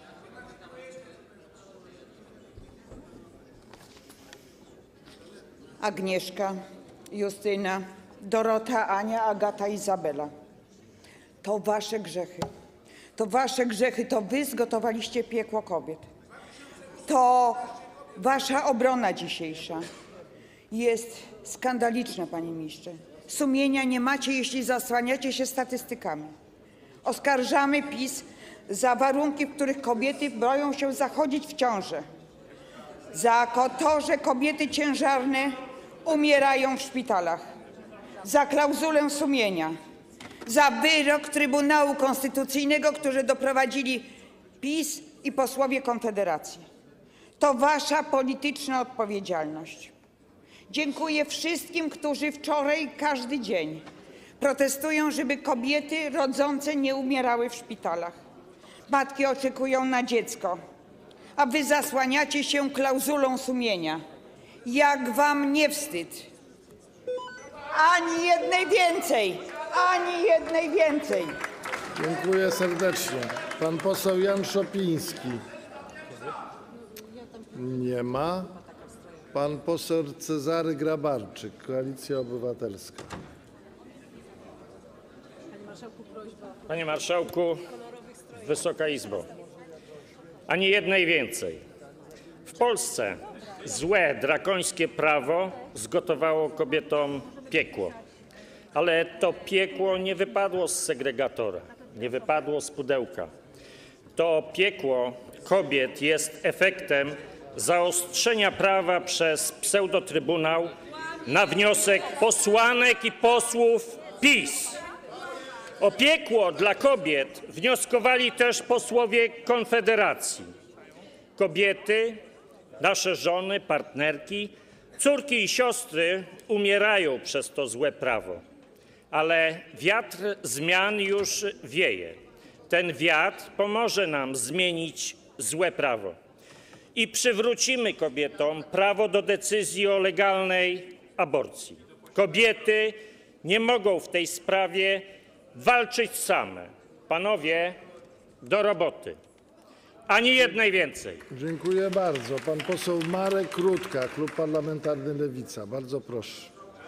Agnieszka, Justyna, Dorota, Ania, Agata, Izabela. To wasze grzechy. To wasze grzechy, to wy zgotowaliście piekło kobiet. To wasza obrona dzisiejsza jest skandaliczna, panie ministrze. Sumienia nie macie, jeśli zasłaniacie się statystykami. Oskarżamy PiS za warunki, w których kobiety boją się zachodzić w ciążę. Za to, że kobiety ciężarne umierają w szpitalach. Za klauzulę sumienia. Za wyrok Trybunału Konstytucyjnego, który doprowadzili PiS i posłowie Konfederacji. To wasza polityczna odpowiedzialność. Dziękuję wszystkim, którzy wczoraj każdy dzień protestują, żeby kobiety rodzące nie umierały w szpitalach. Matki oczekują na dziecko, a wy zasłaniacie się klauzulą sumienia. Jak wam nie wstyd? Ani jednej więcej! Ani jednej więcej! Dziękuję serdecznie. Pan poseł Jan Szopiński. Nie ma. Pan poseł Cezary Grabarczyk, Koalicja Obywatelska. Panie Marszałku, Wysoka Izbo, ani jednej więcej. W Polsce złe, drakońskie prawo zgotowało kobietom piekło. Ale to piekło nie wypadło z segregatora, nie wypadło z pudełka. To piekło kobiet jest efektem zaostrzenia prawa przez pseudotrybunał na wniosek posłanek i posłów PiS. O piekło dla kobiet wnioskowali też posłowie Konfederacji. Kobiety, nasze żony, partnerki, córki i siostry umierają przez to złe prawo. Ale wiatr zmian już wieje. Ten wiatr pomoże nam zmienić złe prawo. I przywrócimy kobietom prawo do decyzji o legalnej aborcji. Kobiety nie mogą w tej sprawie walczyć same. Panowie, do roboty. Ani jednej więcej. Dziękuję bardzo. Pan poseł Marek Rutka, Klub Parlamentarny Lewica. Bardzo proszę.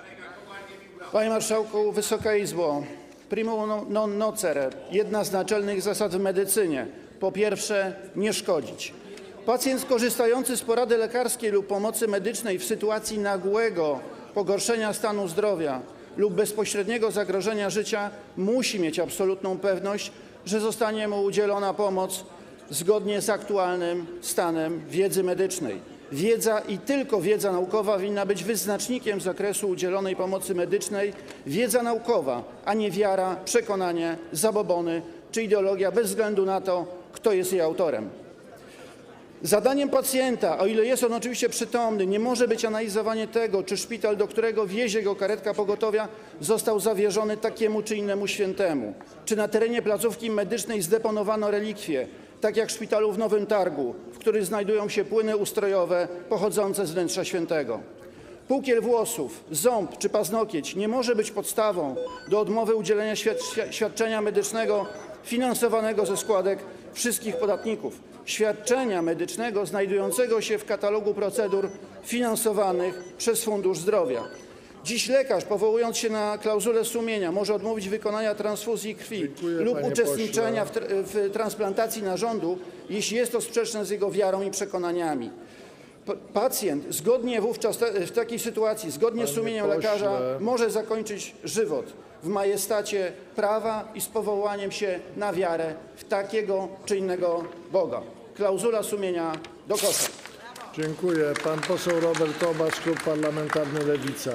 Panie Marszałku, Wysoka Izbo, primum non nocere, jedna z naczelnych zasad w medycynie. Po pierwsze, nie szkodzić. Pacjent korzystający z porady lekarskiej lub pomocy medycznej w sytuacji nagłego pogorszenia stanu zdrowia lub bezpośredniego zagrożenia życia musi mieć absolutną pewność, że zostanie mu udzielona pomoc zgodnie z aktualnym stanem wiedzy medycznej. Wiedza i tylko wiedza naukowa winna być wyznacznikiem zakresu udzielonej pomocy medycznej. Wiedza naukowa, a nie wiara, przekonanie, zabobony czy ideologia bez względu na to, kto jest jej autorem. Zadaniem pacjenta, o ile jest on oczywiście przytomny, nie może być analizowanie tego, czy szpital, do którego wiezie go karetka pogotowia, został zawierzony takiemu czy innemu świętemu, czy na terenie placówki medycznej zdeponowano relikwie, tak jak w szpitalu w Nowym Targu, w którym znajdują się płyny ustrojowe pochodzące z wnętrza świętego. Pukiel włosów, ząb czy paznokieć nie może być podstawą do odmowy udzielenia świadczenia medycznego finansowanego ze składek wszystkich podatników, świadczenia medycznego znajdującego się w katalogu procedur finansowanych przez Fundusz Zdrowia. Dziś lekarz, powołując się na klauzulę sumienia, może odmówić wykonania transfuzji krwi lub uczestniczenia w transplantacji narządu, jeśli jest to sprzeczne z jego wiarą i przekonaniami. Pacjent zgodnie wówczas w takiej sytuacji, zgodnie z sumieniem lekarza, może zakończyć żywot w majestacie prawa i z powołaniem się na wiarę w takiego czy innego Boga. Klauzula sumienia do kosza. Dziękuję. Pan poseł Robert Obaz, Klub Parlamentarny Lewica.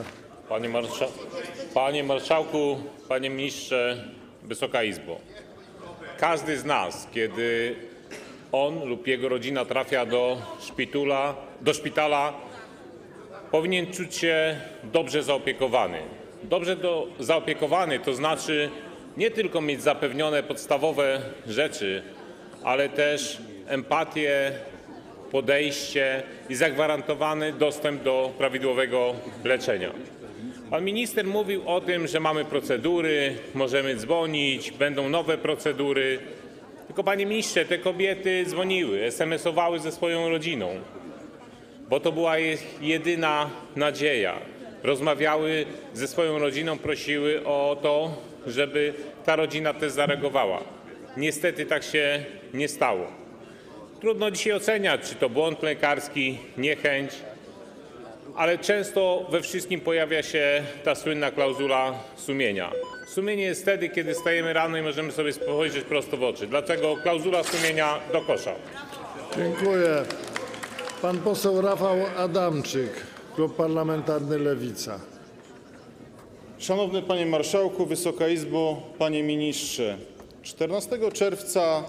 Panie Marszałku, Panie Ministrze, Wysoka Izbo. Każdy z nas, kiedy on lub jego rodzina trafia do szpitala, powinien czuć się dobrze zaopiekowany. Dobrze zaopiekowany to znaczy nie tylko mieć zapewnione podstawowe rzeczy, ale też empatię, podejście i zagwarantowany dostęp do prawidłowego leczenia. Pan minister mówił o tym, że mamy procedury, możemy dzwonić, będą nowe procedury. Tylko, panie ministrze, te kobiety dzwoniły, SMS-owały ze swoją rodziną, bo to była ich jedyna nadzieja. Rozmawiały ze swoją rodziną, prosiły o to, żeby ta rodzina też zareagowała. Niestety tak się nie stało. Trudno dzisiaj oceniać, czy to błąd lekarski, niechęć, ale często we wszystkim pojawia się ta słynna klauzula sumienia. Sumienie jest wtedy, kiedy wstajemy rano i możemy sobie spojrzeć prosto w oczy. Dlatego klauzula sumienia do kosza. Dziękuję. Pan poseł Rafał Adamczyk, Klub Parlamentarny Lewica. Szanowny Panie Marszałku, Wysoka Izbo, Panie Ministrze. 14 czerwca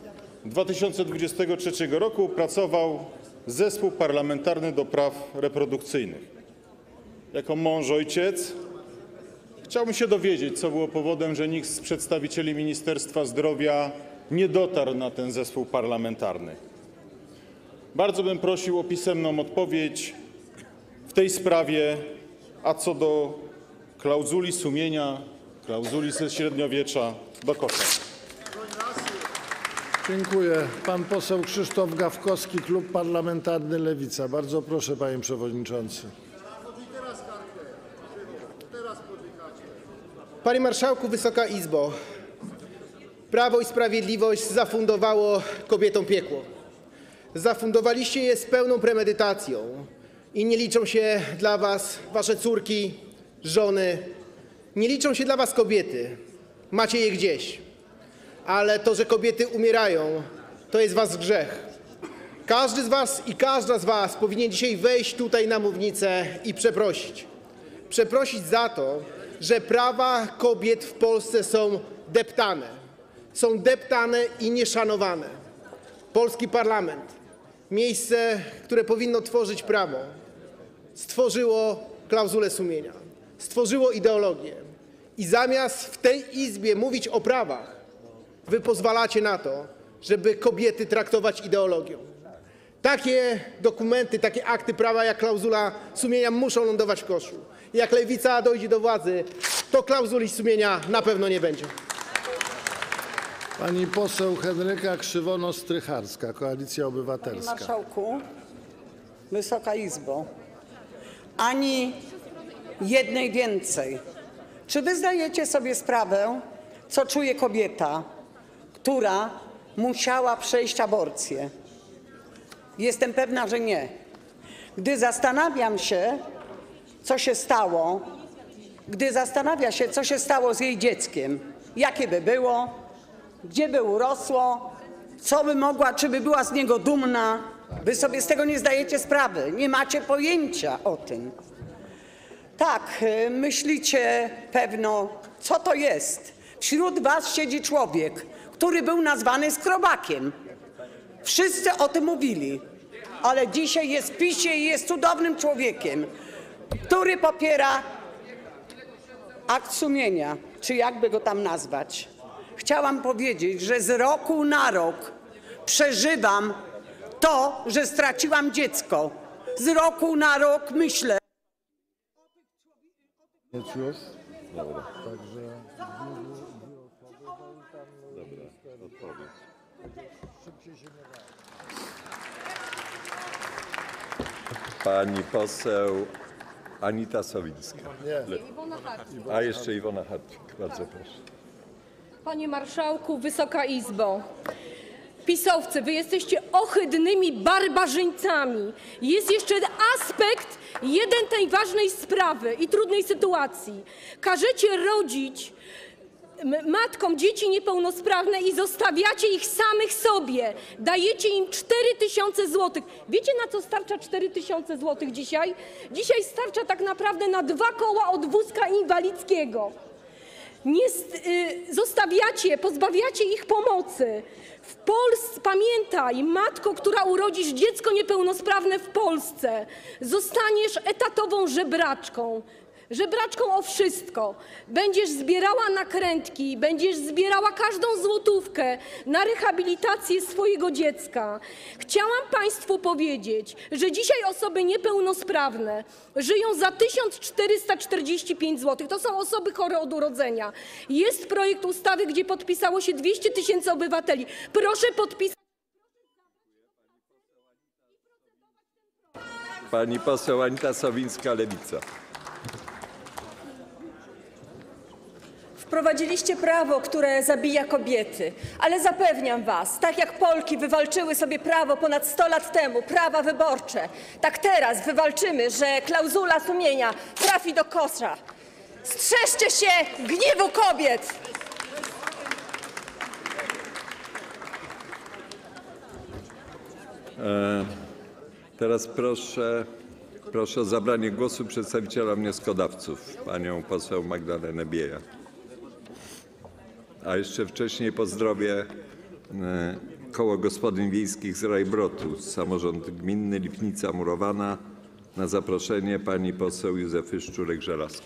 2023 roku pracował Zespół Parlamentarny do Praw Reprodukcyjnych. Jako mąż, ojciec chciałbym się dowiedzieć, co było powodem, że nikt z przedstawicieli Ministerstwa Zdrowia nie dotarł na ten zespół parlamentarny. Bardzo bym prosił o pisemną odpowiedź w tej sprawie, a co do klauzuli sumienia, klauzuli ze średniowiecza, do kosza. Dziękuję. Pan poseł Krzysztof Gawkowski, Klub Parlamentarny Lewica. Bardzo proszę, panie przewodniczący. Panie Marszałku, Wysoka Izbo. Prawo i Sprawiedliwość zafundowało kobietom piekło. Zafundowaliście je z pełną premedytacją i nie liczą się dla was wasze córki, żony, nie liczą się dla was kobiety. Macie je gdzieś. Ale to, że kobiety umierają, to jest wasz grzech. Każdy z was i każda z was powinien dzisiaj wejść tutaj na mównicę i przeprosić. Przeprosić za to, że prawa kobiet w Polsce są deptane. Są deptane i nieszanowane. Polski parlament, miejsce, które powinno tworzyć prawo, stworzyło klauzulę sumienia, stworzyło ideologię. I zamiast w tej Izbie mówić o prawach, wy pozwalacie na to, żeby kobiety traktować ideologią. Takie dokumenty, takie akty prawa jak klauzula sumienia muszą lądować w koszu. Jak Lewica dojdzie do władzy, to klauzuli sumienia na pewno nie będzie. Pani poseł Henryka Krzywonos-Strycharska, Koalicja Panie Obywatelska. marszałku, Wysoka Izbo, ani jednej więcej. Czy wy zdajecie sobie sprawę, co czuje kobieta, która musiała przejść aborcję? Jestem pewna, że nie. Gdy zastanawiam się, co się stało, z jej dzieckiem, jakie by było, gdzie by urosło, co by mogła, czy by była z niego dumna, wy sobie z tego nie zdajecie sprawy, nie macie pojęcia o tym. Tak, myślicie pewno, co to jest. Wśród was siedzi człowiek, który był nazwany skrobakiem. Wszyscy o tym mówili, ale dzisiaj jest w PiS-ie i jest cudownym człowiekiem, który popiera akt sumienia, czy jakby go tam nazwać. Chciałam powiedzieć, że z roku na rok przeżywam to, że straciłam dziecko. Z roku na rok myślę. Dobra. Także odpowiedź. Pani poseł Anita Sowińska. Nie. A jeszcze Iwona Hartwig. Bardzo proszę. Panie marszałku, Wysoka Izbo. PiS-owcy, wy jesteście ohydnymi barbarzyńcami. Jest jeszcze aspekt jeden tej ważnej sprawy i trudnej sytuacji. Każecie rodzić matkom dzieci niepełnosprawne i zostawiacie ich samych sobie. Dajecie im 4000 zł. Wiecie, na co starcza 4000 zł dzisiaj? Dzisiaj starcza tak naprawdę na 2 koła od wózka inwalidzkiego. Zostawiacie, pozbawiacie ich pomocy. W Polsce, pamiętaj, matko, która urodzisz dziecko niepełnosprawne w Polsce, zostaniesz etatową żebraczką. Żebraczką o wszystko. Będziesz zbierała nakrętki, będziesz zbierała każdą złotówkę na rehabilitację swojego dziecka. Chciałam państwu powiedzieć, że dzisiaj osoby niepełnosprawne żyją za 1445 zł. To są osoby chore od urodzenia. Jest projekt ustawy, gdzie podpisało się 200 000 obywateli. Proszę podpisać. Pani poseł Anita Sowińska, Lewica. Wprowadziliście prawo, które zabija kobiety, ale zapewniam was, tak jak Polki wywalczyły sobie prawo ponad 100 lat temu, prawa wyborcze, tak teraz wywalczymy, że klauzula sumienia trafi do kosza. Strzeżcie się gniewu kobiet! Teraz proszę o zabranie głosu przedstawiciela wnioskodawców, panią poseł Magdalenę Biejat. A jeszcze wcześniej pozdrowię Koło Gospodyń Wiejskich z Rajbrotu, samorząd gminny Lipnica Murowana, na zaproszenie pani poseł Józefy Szczurek-Żelazko.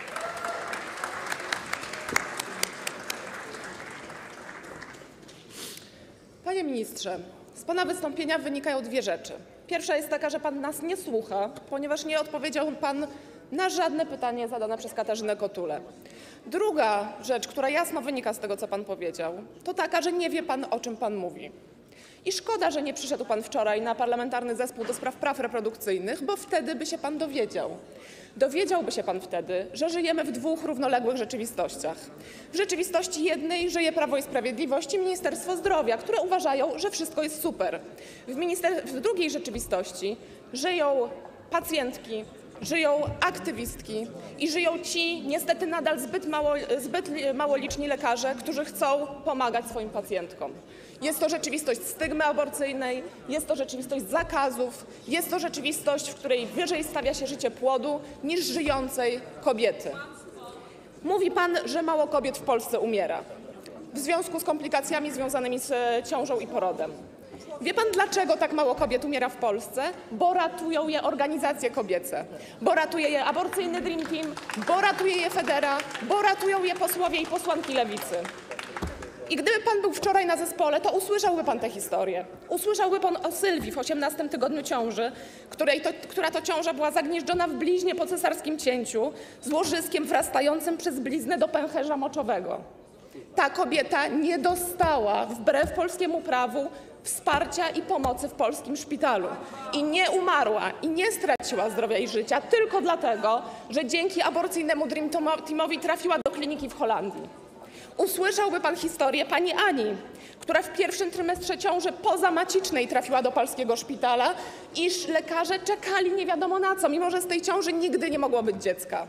Panie ministrze, z pana wystąpienia wynikają 2 rzeczy. Pierwsza jest taka, że pan nas nie słucha, ponieważ nie odpowiedział pan na żadne pytanie zadane przez Katarzynę Kotulę. Druga rzecz, która jasno wynika z tego, co pan powiedział, to taka, że nie wie pan, o czym pan mówi. I szkoda, że nie przyszedł pan wczoraj na Parlamentarny Zespół do Spraw Praw Reprodukcyjnych, bo wtedy by się pan dowiedział. dowiedziałby się pan wtedy, że żyjemy w dwóch równoległych rzeczywistościach. W rzeczywistości jednej żyje Prawo i Sprawiedliwość i Ministerstwo Zdrowia, które uważają, że wszystko jest super. W drugiej rzeczywistości żyją pacjentki, żyją aktywistki i żyją ci niestety nadal zbyt mało liczni lekarze, którzy chcą pomagać swoim pacjentkom. Jest to rzeczywistość stygmy aborcyjnej, jest to rzeczywistość zakazów, jest to rzeczywistość, w której wyżej stawia się życie płodu niż żyjącej kobiety. Mówi pan, że mało kobiet w Polsce umiera w związku z komplikacjami związanymi z ciążą i porodem. Wie pan, dlaczego tak mało kobiet umiera w Polsce? Bo ratują je organizacje kobiece, bo ratuje je aborcyjny Dream Team, bo ratuje je Federa, bo ratują je posłowie i posłanki Lewicy. I gdyby pan był wczoraj na zespole, to usłyszałby pan tę historię. Usłyszałby pan o Sylwii w 18 tygodniu ciąży, która to ciąża była zagnieżdżona w bliźnie po cesarskim cięciu z łożyskiem wrastającym przez bliznę do pęcherza moczowego. Ta kobieta nie dostała, wbrew polskiemu prawu, wsparcia i pomocy w polskim szpitalu. I nie umarła, i nie straciła zdrowia i życia tylko dlatego, że dzięki aborcyjnemu Dream Teamowi trafiła do kliniki w Holandii. Usłyszałby pan historię pani Ani, która w pierwszym trymestrze ciąży pozamacicznej trafiła do polskiego szpitala, iż lekarze czekali nie wiadomo na co, mimo że z tej ciąży nigdy nie mogło być dziecka.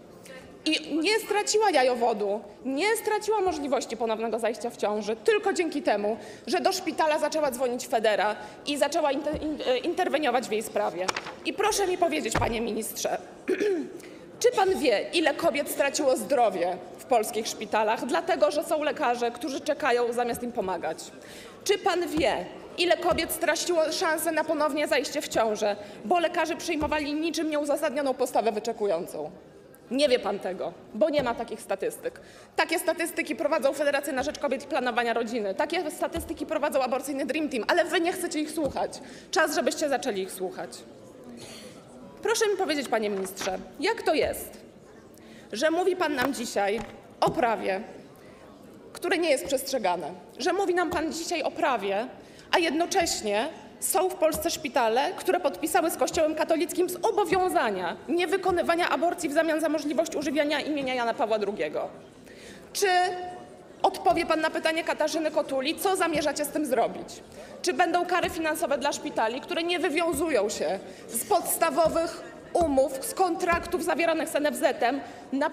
I nie straciła jajowodu, nie straciła możliwości ponownego zajścia w ciąży, tylko dzięki temu, że do szpitala zaczęła dzwonić Federa i zaczęła interweniować w jej sprawie. I proszę mi powiedzieć, panie ministrze, czy pan wie, ile kobiet straciło zdrowie w polskich szpitalach, dlatego że są lekarze, którzy czekają zamiast im pomagać? Czy pan wie, ile kobiet straciło szansę na ponowne zajście w ciążę, bo lekarze przyjmowali niczym nieuzasadnioną postawę wyczekującą? Nie wie pan tego, bo nie ma takich statystyk. Takie statystyki prowadzą Federacja na Rzecz Kobiet i Planowania Rodziny. Takie statystyki prowadzą aborcyjny Dream Team, ale wy nie chcecie ich słuchać. Czas, żebyście zaczęli ich słuchać. Proszę mi powiedzieć, panie ministrze, jak to jest, że mówi pan nam dzisiaj o prawie, które nie jest przestrzegane, że mówi nam pan dzisiaj o prawie, a jednocześnie są w Polsce szpitale, które podpisały z Kościołem katolickim zobowiązania niewykonywania aborcji w zamian za możliwość używiania imienia Jana Pawła II. Czy odpowie pan na pytanie Katarzyny Kotuli, co zamierzacie z tym zrobić? Czy będą kary finansowe dla szpitali, które nie wywiązują się z podstawowych umów, z kontraktów zawieranych z NFZ-em na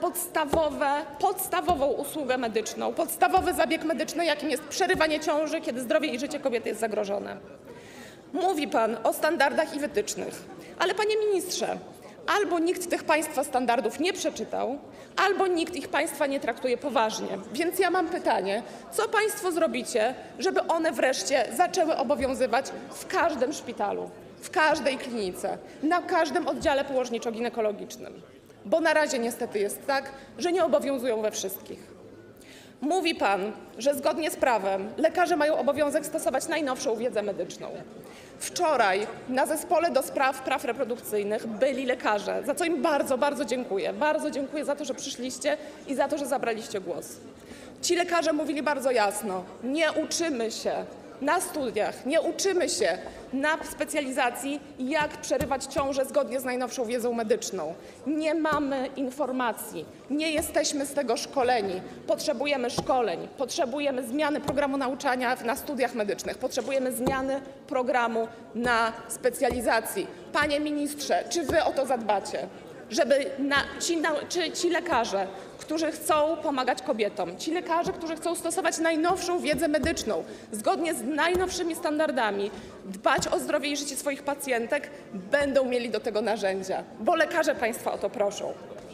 podstawową usługę medyczną, podstawowy zabieg medyczny, jakim jest przerywanie ciąży, kiedy zdrowie i życie kobiety jest zagrożone? Mówi pan o standardach i wytycznych, ale panie ministrze, albo nikt tych państwa standardów nie przeczytał, albo nikt ich państwa nie traktuje poważnie. Więc ja mam pytanie, co państwo zrobicie, żeby one wreszcie zaczęły obowiązywać w każdym szpitalu, w każdej klinice, na każdym oddziale położniczo-ginekologicznym? Bo na razie niestety jest tak, że nie obowiązują we wszystkich. Mówi pan, że zgodnie z prawem lekarze mają obowiązek stosować najnowszą wiedzę medyczną. Wczoraj na zespole do spraw praw reprodukcyjnych byli lekarze, za co im bardzo, bardzo dziękuję. Bardzo dziękuję za to, że przyszliście i za to, że zabraliście głos. Ci lekarze mówili bardzo jasno, nie uczymy się na studiach, nie uczymy się na specjalizacji, jak przerywać ciążę zgodnie z najnowszą wiedzą medyczną. Nie mamy informacji, nie jesteśmy z tego szkoleni. Potrzebujemy szkoleń, potrzebujemy zmiany programu nauczania na studiach medycznych, potrzebujemy zmiany programu na specjalizacji. Panie ministrze, czy wy o to zadbacie? Żeby ci lekarze, którzy chcą pomagać kobietom, ci lekarze, którzy chcą stosować najnowszą wiedzę medyczną, zgodnie z najnowszymi standardami, dbać o zdrowie i życie swoich pacjentek, będą mieli do tego narzędzia, bo lekarze państwa o to proszą.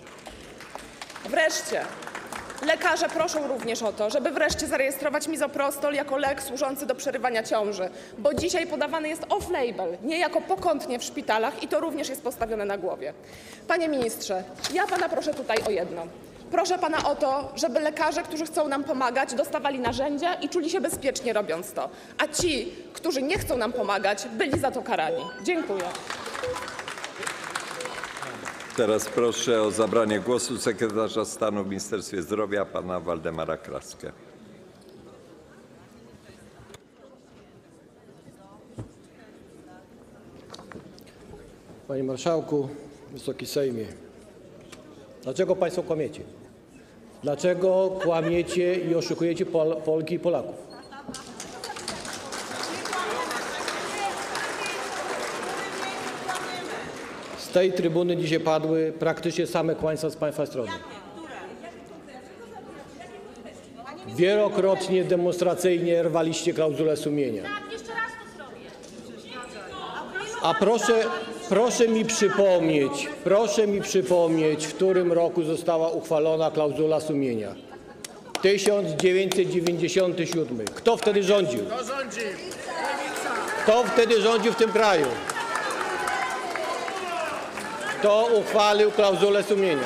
Wreszcie, lekarze proszą również o to, żeby wreszcie zarejestrować misoprostol jako lek służący do przerywania ciąży, bo dzisiaj podawany jest off-label, niejako pokątnie w szpitalach i to również jest postawione na głowie. Panie ministrze, ja pana proszę tutaj o jedno. Proszę pana o to, żeby lekarze, którzy chcą nam pomagać, dostawali narzędzia i czuli się bezpiecznie robiąc to, a ci, którzy nie chcą nam pomagać, byli za to karani. Dziękuję. Teraz proszę o zabranie głosu sekretarza stanu w Ministerstwie Zdrowia pana Waldemara Kraskę. Panie Marszałku, Wysoki Sejmie. Dlaczego Państwo kłamiecie? Dlaczego kłamiecie i oszukujecie Polki i Polaków? Z tej trybuny dzisiaj padły praktycznie same kłamstwa z Państwa strony. Wielokrotnie demonstracyjnie rwaliście klauzulę sumienia. A proszę mi przypomnieć, w którym roku została uchwalona klauzula sumienia. 1997. Kto wtedy rządził? Kto wtedy rządził w tym kraju? Kto uchwalił klauzulę sumienia?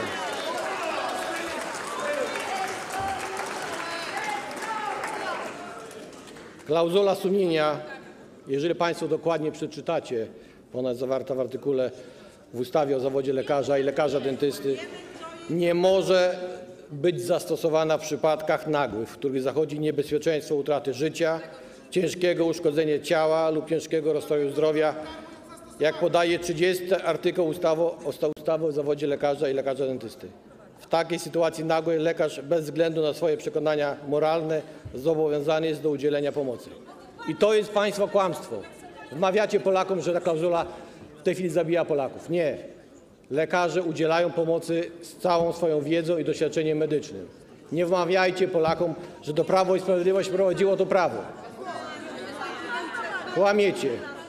Klauzula sumienia, jeżeli Państwo dokładnie przeczytacie, ona jest zawarta w artykule w ustawie o zawodzie lekarza i lekarza dentysty, nie może być zastosowana w przypadkach nagłych, w których zachodzi niebezpieczeństwo utraty życia, ciężkiego uszkodzenia ciała lub ciężkiego rozstroju zdrowia, jak podaje 30 artykuł ustawy o zawodzie lekarza i lekarza dentysty. W takiej sytuacji nagłej lekarz bez względu na swoje przekonania moralne zobowiązany jest do udzielenia pomocy. I to jest Państwa kłamstwo. Wmawiacie Polakom, że ta klauzula w tej chwili zabija Polaków. Nie. Lekarze udzielają pomocy z całą swoją wiedzą i doświadczeniem medycznym. Nie wmawiajcie Polakom, że to Prawo i Sprawiedliwość prowadziło to prawo. Kłamiecie.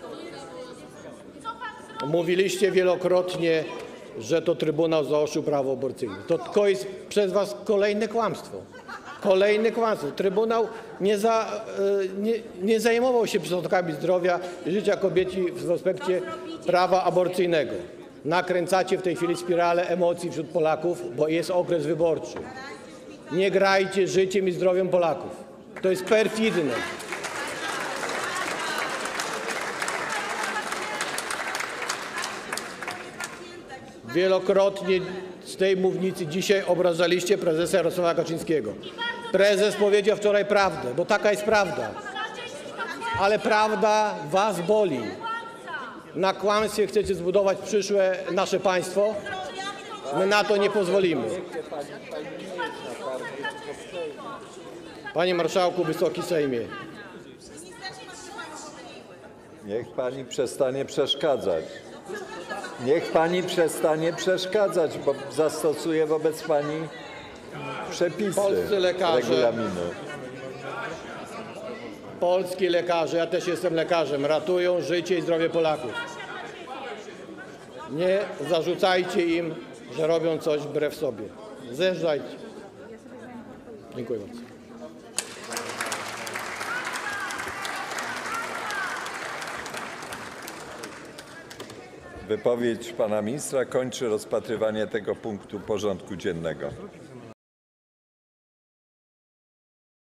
Mówiliście wielokrotnie, że to Trybunał zaostrzył prawo aborcyjne. To tylko jest przez Was kolejne kłamstwo. Kolejne kłamstwo. Trybunał nie zajmował się środkami zdrowia i życia kobiety w aspekcie prawa aborcyjnego. Nakręcacie w tej chwili spiralę emocji wśród Polaków, bo jest okres wyborczy. Nie grajcie życiem i zdrowiem Polaków. To jest perfidne. Wielokrotnie z tej mównicy dzisiaj obrażaliście prezesa Jarosława Kaczyńskiego. Prezes powiedział wczoraj prawdę, bo taka jest prawda. Ale prawda Was boli. Na kłamstwie chcecie zbudować przyszłe nasze państwo. My na to nie pozwolimy. Panie Marszałku, Wysoki Sejmie. Niech Pani przestanie przeszkadzać. Niech Pani przestanie przeszkadzać, bo zastosuję wobec Pani przepisy regulaminu. Polscy lekarze, ja też jestem lekarzem, ratują życie i zdrowie Polaków. Nie zarzucajcie im, że robią coś wbrew sobie. Zjeżdżajcie. Dziękuję bardzo. Wypowiedź pana ministra kończy rozpatrywanie tego punktu porządku dziennego.